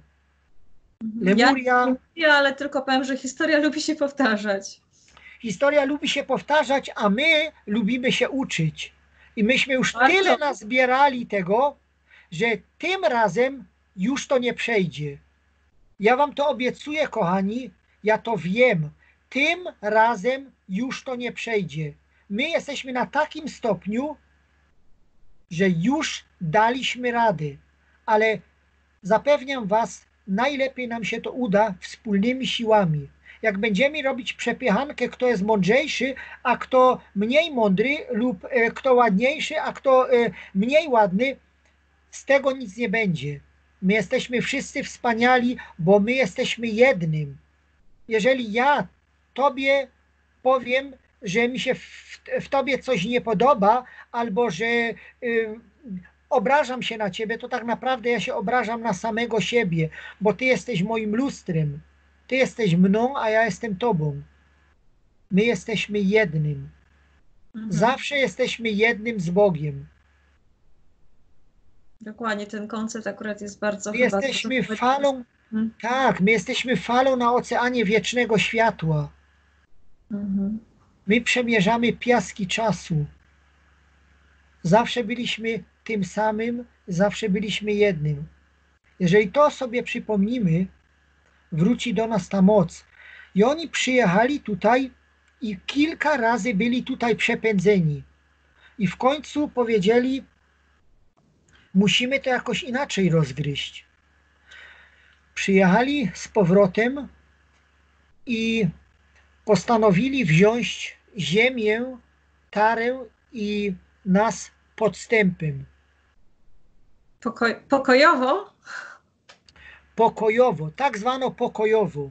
Lemuria, Ja nie mówię, ale tylko powiem, że historia lubi się powtarzać. historia lubi się powtarzać, a my lubimy się uczyć. I myśmy już Bardzo. tyle nazbierali tego, że tym razem już to nie przejdzie. Ja wam to obiecuję, kochani, ja to wiem. Tym razem już to nie przejdzie. My jesteśmy na takim stopniu, że już daliśmy radę, ale zapewniam was, najlepiej nam się to uda wspólnymi siłami. jak będziemy robić przepychankę, kto jest mądrzejszy, a kto mniej mądry lub e, kto ładniejszy, a kto e, mniej ładny, z tego nic nie będzie. My jesteśmy wszyscy wspaniali, bo my jesteśmy jednym. Jeżeli ja tobie powiem, że mi się w, w tobie coś nie podoba, albo że y, obrażam się na ciebie, to tak naprawdę ja się obrażam na samego siebie, bo ty jesteś moim lustrem. Ty jesteś mną, a ja jestem tobą. My jesteśmy jednym. Mhm. Zawsze jesteśmy jednym z Bogiem. Dokładnie, ten koncept akurat jest bardzo My chyba... jesteśmy falą, Mhm. tak, my jesteśmy falą na oceanie wiecznego światła. Mhm. My przemierzamy piaski czasu. Zawsze byliśmy tym samym, zawsze byliśmy jednym. Jeżeli to sobie przypomnimy, wróci do nas ta moc. I oni przyjechali tutaj i kilka razy byli tutaj przepędzeni. I w końcu powiedzieli, musimy to jakoś inaczej rozgryźć. Przyjechali z powrotem i postanowili wziąć ziemię, Tarę i nas podstępem. Pokoj pokojowo? Pokojowo, tak zwano pokojowo.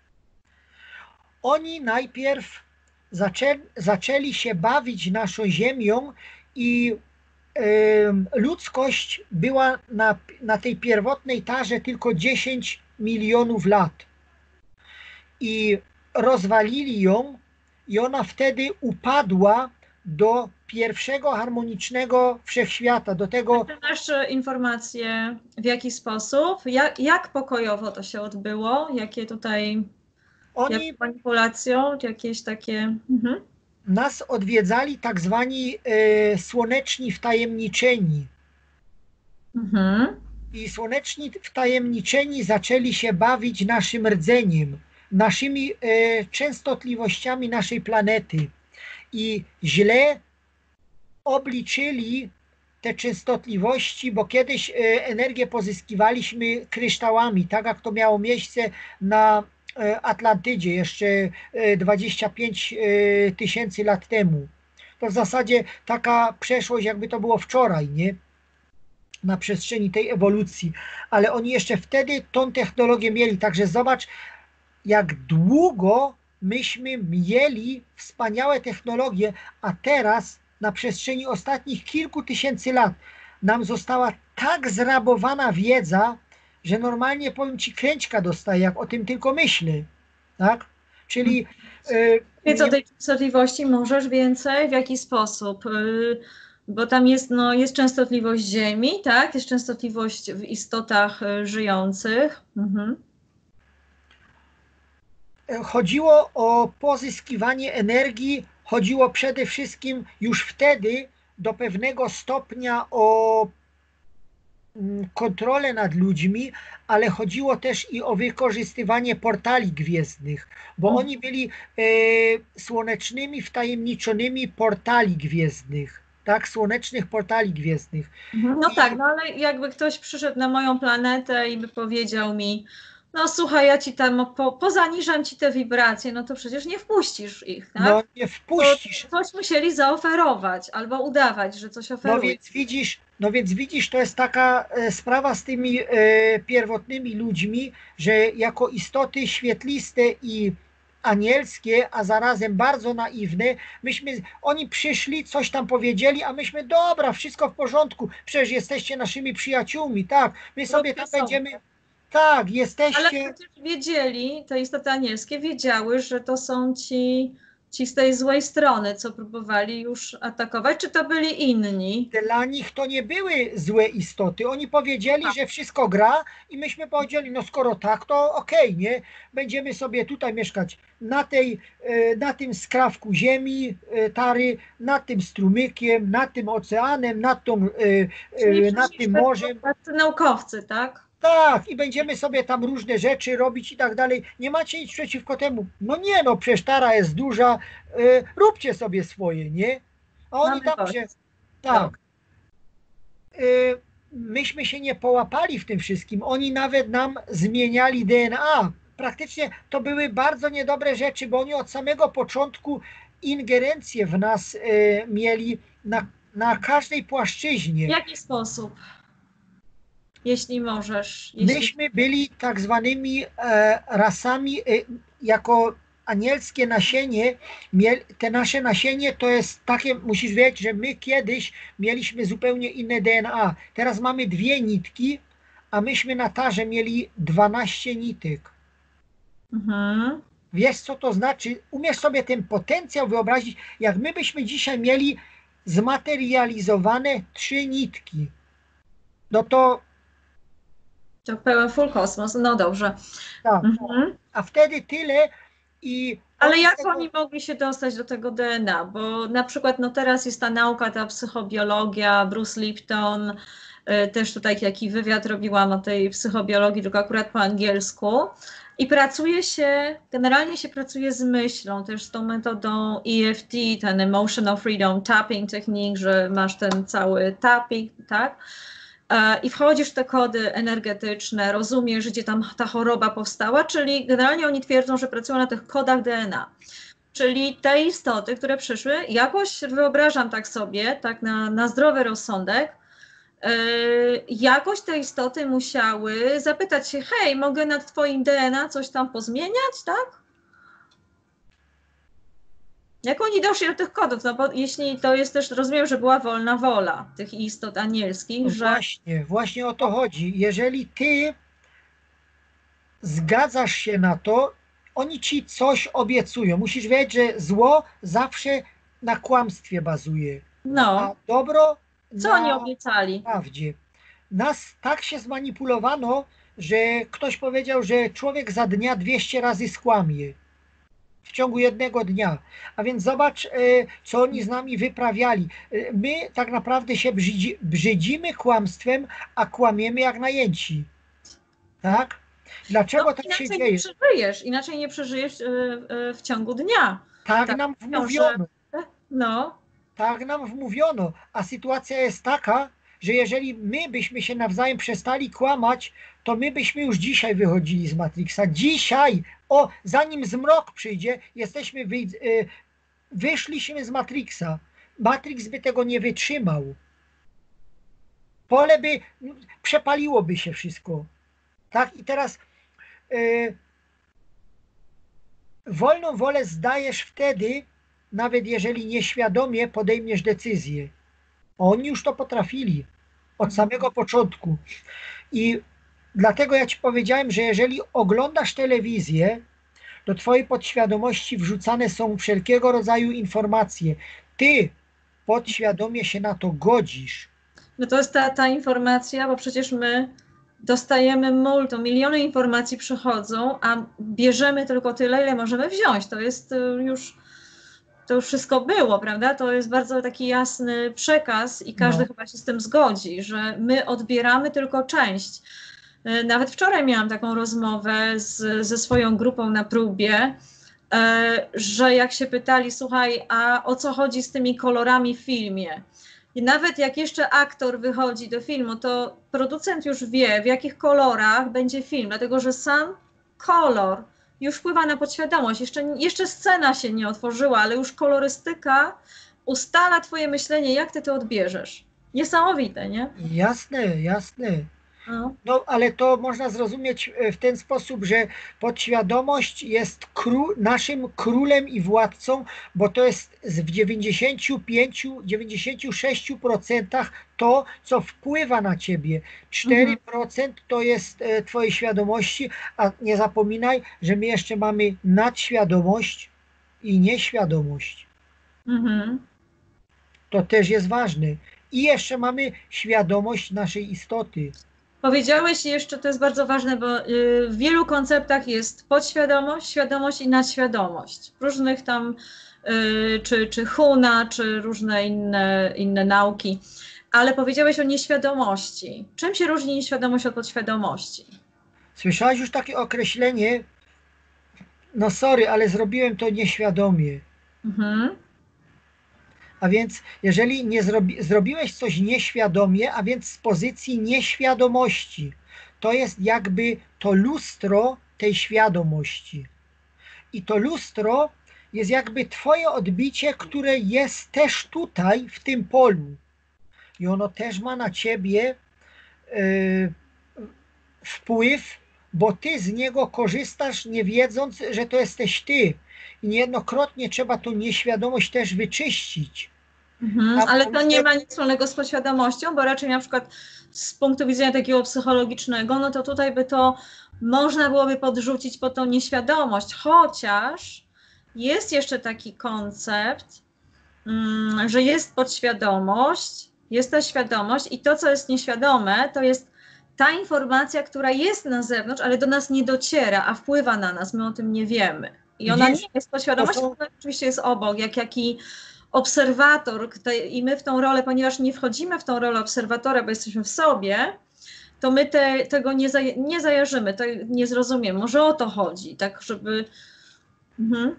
Oni najpierw zaczę zaczęli się bawić naszą ziemią i y, ludzkość była na, na tej pierwotnej Tarze tylko dziesięć milionów lat. I rozwalili ją i ona wtedy upadła do pierwszego harmonicznego wszechświata, do tego... Czy masz informacje, w jaki sposób, jak, jak pokojowo to się odbyło, jakie tutaj, Oni jak manipulacją, jakieś takie... Mhm. nas odwiedzali tak zwani e, słoneczni wtajemniczeni. Mhm. I słoneczni wtajemniczeni zaczęli się bawić naszym rdzeniem, naszymi e, częstotliwościami naszej planety. I źle obliczyli te częstotliwości, bo kiedyś energię pozyskiwaliśmy kryształami, tak jak to miało miejsce na Atlantydzie jeszcze dwadzieścia pięć tysięcy lat temu. To w zasadzie taka przeszłość, jakby to było wczoraj, nie? Na przestrzeni tej ewolucji. Ale oni jeszcze wtedy tą technologię mieli, także zobacz, jak długo myśmy mieli wspaniałe technologie, a teraz na przestrzeni ostatnich kilku tysięcy lat nam została tak zrabowana wiedza, że normalnie, powiem ci, kręćka dostaję, jak o tym tylko myślę. Tak? Czyli... Yy, Wiedz o tej częstotliwości, możesz więcej? W jaki sposób? Yy, bo tam jest, no, jest częstotliwość Ziemi, tak? Jest częstotliwość w istotach y, żyjących. Mhm. Chodziło o pozyskiwanie energii, chodziło przede wszystkim już wtedy do pewnego stopnia o kontrolę nad ludźmi, ale chodziło też i o wykorzystywanie portali gwiezdnych, bo Mhm. oni byli e, słonecznymi, wtajemniczonymi portali gwiezdnych, tak, słonecznych portali gwiezdnych. No I... tak, no ale jakby ktoś przyszedł na moją planetę i by powiedział mi, no słuchaj, ja ci tam po, pozaniżam ci te wibracje, no to przecież nie wpuścisz ich, tak? No nie wpuścisz. To coś musieli zaoferować albo udawać, że coś oferują. No więc widzisz, no więc widzisz, to jest taka e, sprawa z tymi e, pierwotnymi ludźmi, że jako istoty świetliste i anielskie, a zarazem bardzo naiwne, myśmy, oni przyszli, coś tam powiedzieli, a myśmy, dobra, wszystko w porządku, przecież jesteście naszymi przyjaciółmi, tak, my sobie tam będziemy, tak, jesteście... Ale przecież wiedzieli, te istoty anielskie wiedziały, że to są ci, ci z tej złej strony, co próbowali już atakować, czy to byli inni? Dla nich to nie były złe istoty. Oni powiedzieli, że wszystko gra i myśmy powiedzieli, no skoro tak, to okej, nie? Będziemy sobie tutaj mieszkać na, tej, na tym skrawku ziemi, Tary, nad tym strumykiem, nad tym oceanem, nad, tą, nad tym morzem. Tacy naukowcy, tak? Tak, i będziemy sobie tam różne rzeczy robić i tak dalej. Nie macie nic przeciwko temu. No nie, no przecież Tara jest duża, y, róbcie sobie swoje, nie? A oni Mamy tam to. się... Tak. Myśmy się nie połapali w tym wszystkim. Oni nawet nam zmieniali D N A. praktycznie to były bardzo niedobre rzeczy, bo oni od samego początku ingerencję w nas y, mieli na, na każdej płaszczyźnie. W jaki sposób? Jeśli możesz. Jeśli... Myśmy byli tak zwanymi e, rasami, e, jako anielskie nasienie, miel, te nasze nasienie to jest takie, musisz wiedzieć, że my kiedyś mieliśmy zupełnie inne D N A. Teraz mamy dwie nitki, a myśmy na tarze mieli dwanaście nitek. Mhm. Wiesz, co to znaczy? Umiesz sobie ten potencjał wyobrazić, jak my byśmy dzisiaj mieli zmaterializowane trzy nitki. No to To pełen full kosmos, no dobrze. tak. Mhm. A wtedy tyle i... Ale jak tego... oni mogli się dostać do tego D N A? Bo na przykład no teraz jest ta nauka, ta psychobiologia, Bruce Lipton, y, też tutaj jaki wywiad robiłam o tej psychobiologii, tylko akurat po angielsku. I pracuje się, generalnie się pracuje z myślą, też z tą metodą E F T, ten Emotional Freedom Tapping Technique, że masz ten cały tapping, tak? I wchodzisz w te kody energetyczne, rozumiesz, gdzie tam ta choroba powstała, czyli generalnie oni twierdzą, że pracują na tych kodach D N A. Czyli te istoty, które przyszły, jakoś wyobrażam tak sobie, tak na, na zdrowy rozsądek, yy, jakoś te istoty musiały zapytać się, hej, mogę nad twoim D N A coś tam pozmieniać, tak? Jak oni doszli do tych kodów? No bo jeśli to jest też, rozumiem, że była wolna wola tych istot anielskich, no że... Właśnie, właśnie o to chodzi. Jeżeli ty zgadzasz się na to, oni ci coś obiecują. Musisz wiedzieć, że zło zawsze na kłamstwie bazuje, No, a dobro co na oni obiecali? prawdzie. Nas tak się zmanipulowano, że ktoś powiedział, że człowiek za dnia dwieście razy skłamie. W ciągu jednego dnia. A więc zobacz, e, co oni z nami wyprawiali. E, My tak naprawdę się brzydzi, brzydzimy kłamstwem, a kłamiemy jak najęci. Tak? Dlaczego No, tak się inaczej dzieje? nie przeżyjesz, inaczej nie przeżyjesz y, y, w ciągu dnia. Tak Tak, nam mówią, wmówiono. że- No, Tak nam wmówiono. A sytuacja jest taka, że jeżeli my byśmy się nawzajem przestali kłamać, to my byśmy już dzisiaj wychodzili z Matrixa. Dzisiaj, o, zanim zmrok przyjdzie, jesteśmy wy, y, wyszliśmy z Matrixa. Matrix by tego nie wytrzymał. Pole by, przepaliłoby się wszystko. Tak? I teraz y, wolną wolę zdajesz wtedy, nawet jeżeli nieświadomie podejmiesz decyzję. Oni już to potrafili od samego początku. I dlatego ja ci powiedziałem, że jeżeli oglądasz telewizję, do twojej podświadomości wrzucane są wszelkiego rodzaju informacje. Ty podświadomie się na to godzisz. no to jest ta, ta informacja, bo przecież my dostajemy multum, miliony informacji przychodzą, a bierzemy tylko tyle, ile możemy wziąć. To jest y, już, to już wszystko było, prawda? To jest bardzo taki jasny przekaz i każdy No. chyba się z tym zgodzi, że my odbieramy tylko część. Y, Nawet wczoraj miałam taką rozmowę z, ze swoją grupą na próbie, y, że jak się pytali, słuchaj, a o co chodzi z tymi kolorami w filmie? I nawet jak jeszcze aktor wychodzi do filmu, to producent już wie, w jakich kolorach będzie film, dlatego że sam kolor już wpływa na podświadomość. Jeszcze, jeszcze scena się nie otworzyła, ale już kolorystyka ustala twoje myślenie, jak ty to odbierzesz. Niesamowite, nie? Jasne, jasne. No. No, ale to można zrozumieć w ten sposób, że podświadomość jest kró naszym królem i władcą, bo to jest w dziewięćdziesięciu pięciu do dziewięćdziesięciu sześciu procent to, co wpływa na ciebie. cztery procent to jest e, twojej świadomości, a nie zapominaj, że my jeszcze mamy nadświadomość i nieświadomość. Mhm. To też jest ważne. I jeszcze mamy świadomość naszej istoty. Powiedziałeś jeszcze, to jest bardzo ważne, bo y, w wielu konceptach jest podświadomość, świadomość i nadświadomość. W różnych tam, y, czy, czy Huna, czy różne inne, inne nauki. Ale powiedziałeś o nieświadomości. Czym się różni nieświadomość od podświadomości? Słyszałaś już takie określenie? No sorry, ale zrobiłem to nieświadomie. Mhm. A więc jeżeli nie zrobi, zrobiłeś coś nieświadomie, a więc z pozycji nieświadomości, to jest jakby to lustro tej świadomości. I to lustro jest jakby twoje odbicie, które jest też tutaj, w tym polu. I ono też ma na ciebie y, wpływ, bo ty z niego korzystasz, nie wiedząc, że to jesteś ty. I niejednokrotnie trzeba tą nieświadomość też wyczyścić. Mhm, ale to nie ma nic wspólnego z podświadomością, bo raczej na przykład z punktu widzenia takiego psychologicznego, no to tutaj by to można byłoby podrzucić pod tą nieświadomość, chociaż jest jeszcze taki koncept, mm, że jest podświadomość, jest ta świadomość i to, co jest nieświadome, to jest ta informacja, która jest na zewnątrz, ale do nas nie dociera, a wpływa na nas, my o tym nie wiemy. I ona Widzisz, nie jest podświadomością, to są... ona oczywiście jest obok, jak jaki obserwator i my w tą rolę, ponieważ nie wchodzimy w tą rolę obserwatora, bo jesteśmy w sobie, to my te, tego nie, zaj nie zajarzymy, to nie zrozumiemy. Może o to chodzi, tak żeby... Mhm.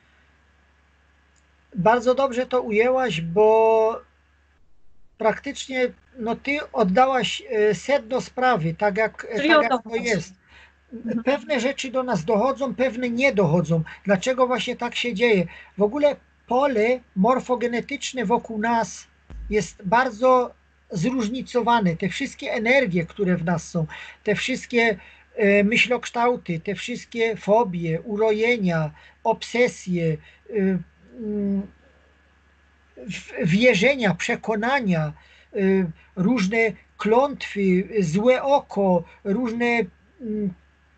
Bardzo dobrze to ujęłaś, bo praktycznie no, ty oddałaś sedno sprawy, tak jak, tak jak to jest. Pewne rzeczy do nas dochodzą, pewne nie dochodzą. Dlaczego właśnie tak się dzieje? W ogóle pole morfogenetyczne wokół nas jest bardzo zróżnicowane. Te wszystkie energie, które w nas są, te wszystkie e, myślokształty, te wszystkie fobie, urojenia, obsesje, e, m, wierzenia, przekonania, e, różne klątwy, złe oko, różne m,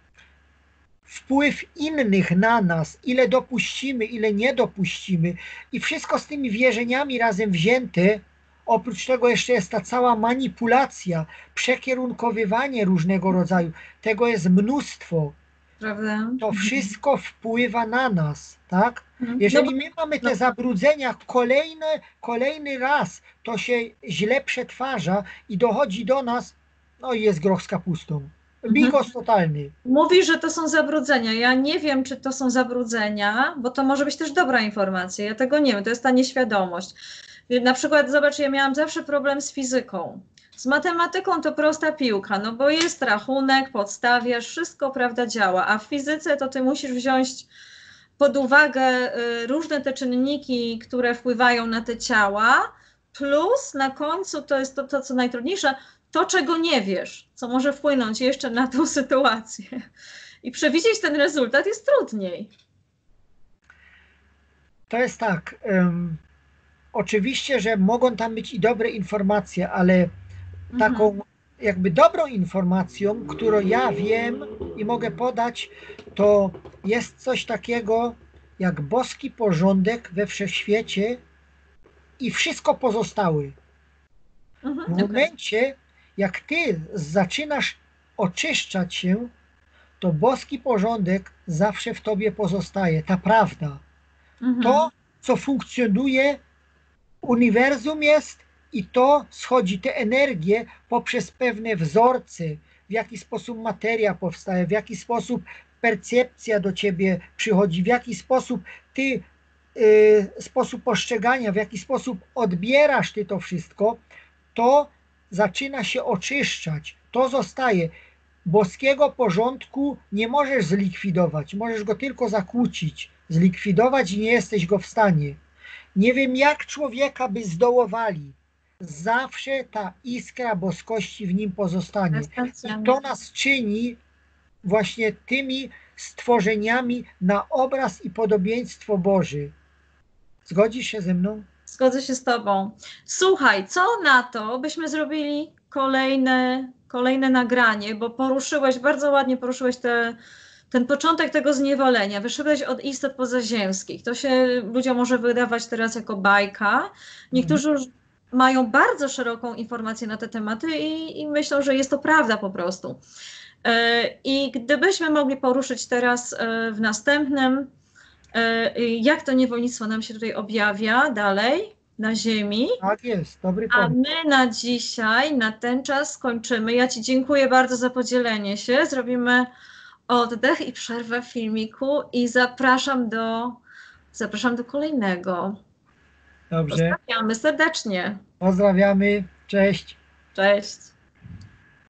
wpływ innych na nas, ile dopuścimy, ile nie dopuścimy i wszystko z tymi wierzeniami razem wzięte, oprócz tego jeszcze jest ta cała manipulacja, przekierunkowywanie różnego rodzaju, tego jest mnóstwo. Prawda? To wszystko wpływa na nas, tak? Mhm. Jeżeli No, my mamy te no. zabrudzenia kolejne, kolejny raz, to się źle przetwarza i dochodzi do nas, no i jest groch z kapustą. Bigos totalny. Mówi, że to są zabrudzenia. Ja nie wiem, czy to są zabrudzenia, bo to może być też dobra informacja. Ja tego nie wiem, to jest ta nieświadomość. Na przykład, zobacz, ja miałam zawsze problem z fizyką. Z matematyką to prosta piłka, no bo jest rachunek, podstawiasz, wszystko, prawda, działa. A w fizyce to ty musisz wziąć pod uwagę różne te czynniki, które wpływają na te ciała, plus na końcu, to jest to, to co najtrudniejsze, to, czego nie wiesz, co może wpłynąć jeszcze na tą sytuację. I przewidzieć ten rezultat jest trudniej. To jest tak. Um, oczywiście, że mogą tam być i dobre informacje, ale taką mhm. jakby dobrą informacją, którą ja wiem i mogę podać, to jest coś takiego jak boski porządek we wszechświecie i wszystko pozostałe. Mhm, w momencie, okay. jak ty zaczynasz oczyszczać się, to boski porządek zawsze w tobie pozostaje, ta prawda. Mhm. To, co funkcjonuje, uniwersum jest i to schodzi, te energie poprzez pewne wzorce, w jaki sposób materia powstaje, w jaki sposób percepcja do ciebie przychodzi, w jaki sposób ty, yy, sposób postrzegania, w jaki sposób odbierasz ty to wszystko, to zaczyna się oczyszczać, to zostaje. Boskiego porządku nie możesz zlikwidować, możesz go tylko zakłócić, zlikwidować i nie jesteś go w stanie. Nie wiem, jak człowieka by zdołowali, zawsze ta iskra boskości w nim pozostanie. I to nas czyni właśnie tymi stworzeniami na obraz i podobieństwo Boży. Zgodzisz się ze mną? Zgodzę się z tobą. Słuchaj, co na to, byśmy zrobili kolejne, kolejne nagranie, bo poruszyłeś, bardzo ładnie poruszyłeś te, ten początek tego zniewolenia. Wyszedłeś od istot pozaziemskich. To się ludziom może wydawać teraz jako bajka. Niektórzy już mają bardzo szeroką informację na te tematy i, i myślą, że jest to prawda po prostu. I gdybyśmy mogli poruszyć teraz w następnym, jak to niewolnictwo nam się tutaj objawia dalej na ziemi. Tak jest, dobry A pomysł. my na dzisiaj, na ten czas skończymy. Ja ci dziękuję bardzo za podzielenie się. Zrobimy oddech i przerwę w filmiku i zapraszam do, zapraszam do kolejnego. Dobrze. Pozdrawiamy serdecznie. Pozdrawiamy, cześć. Cześć.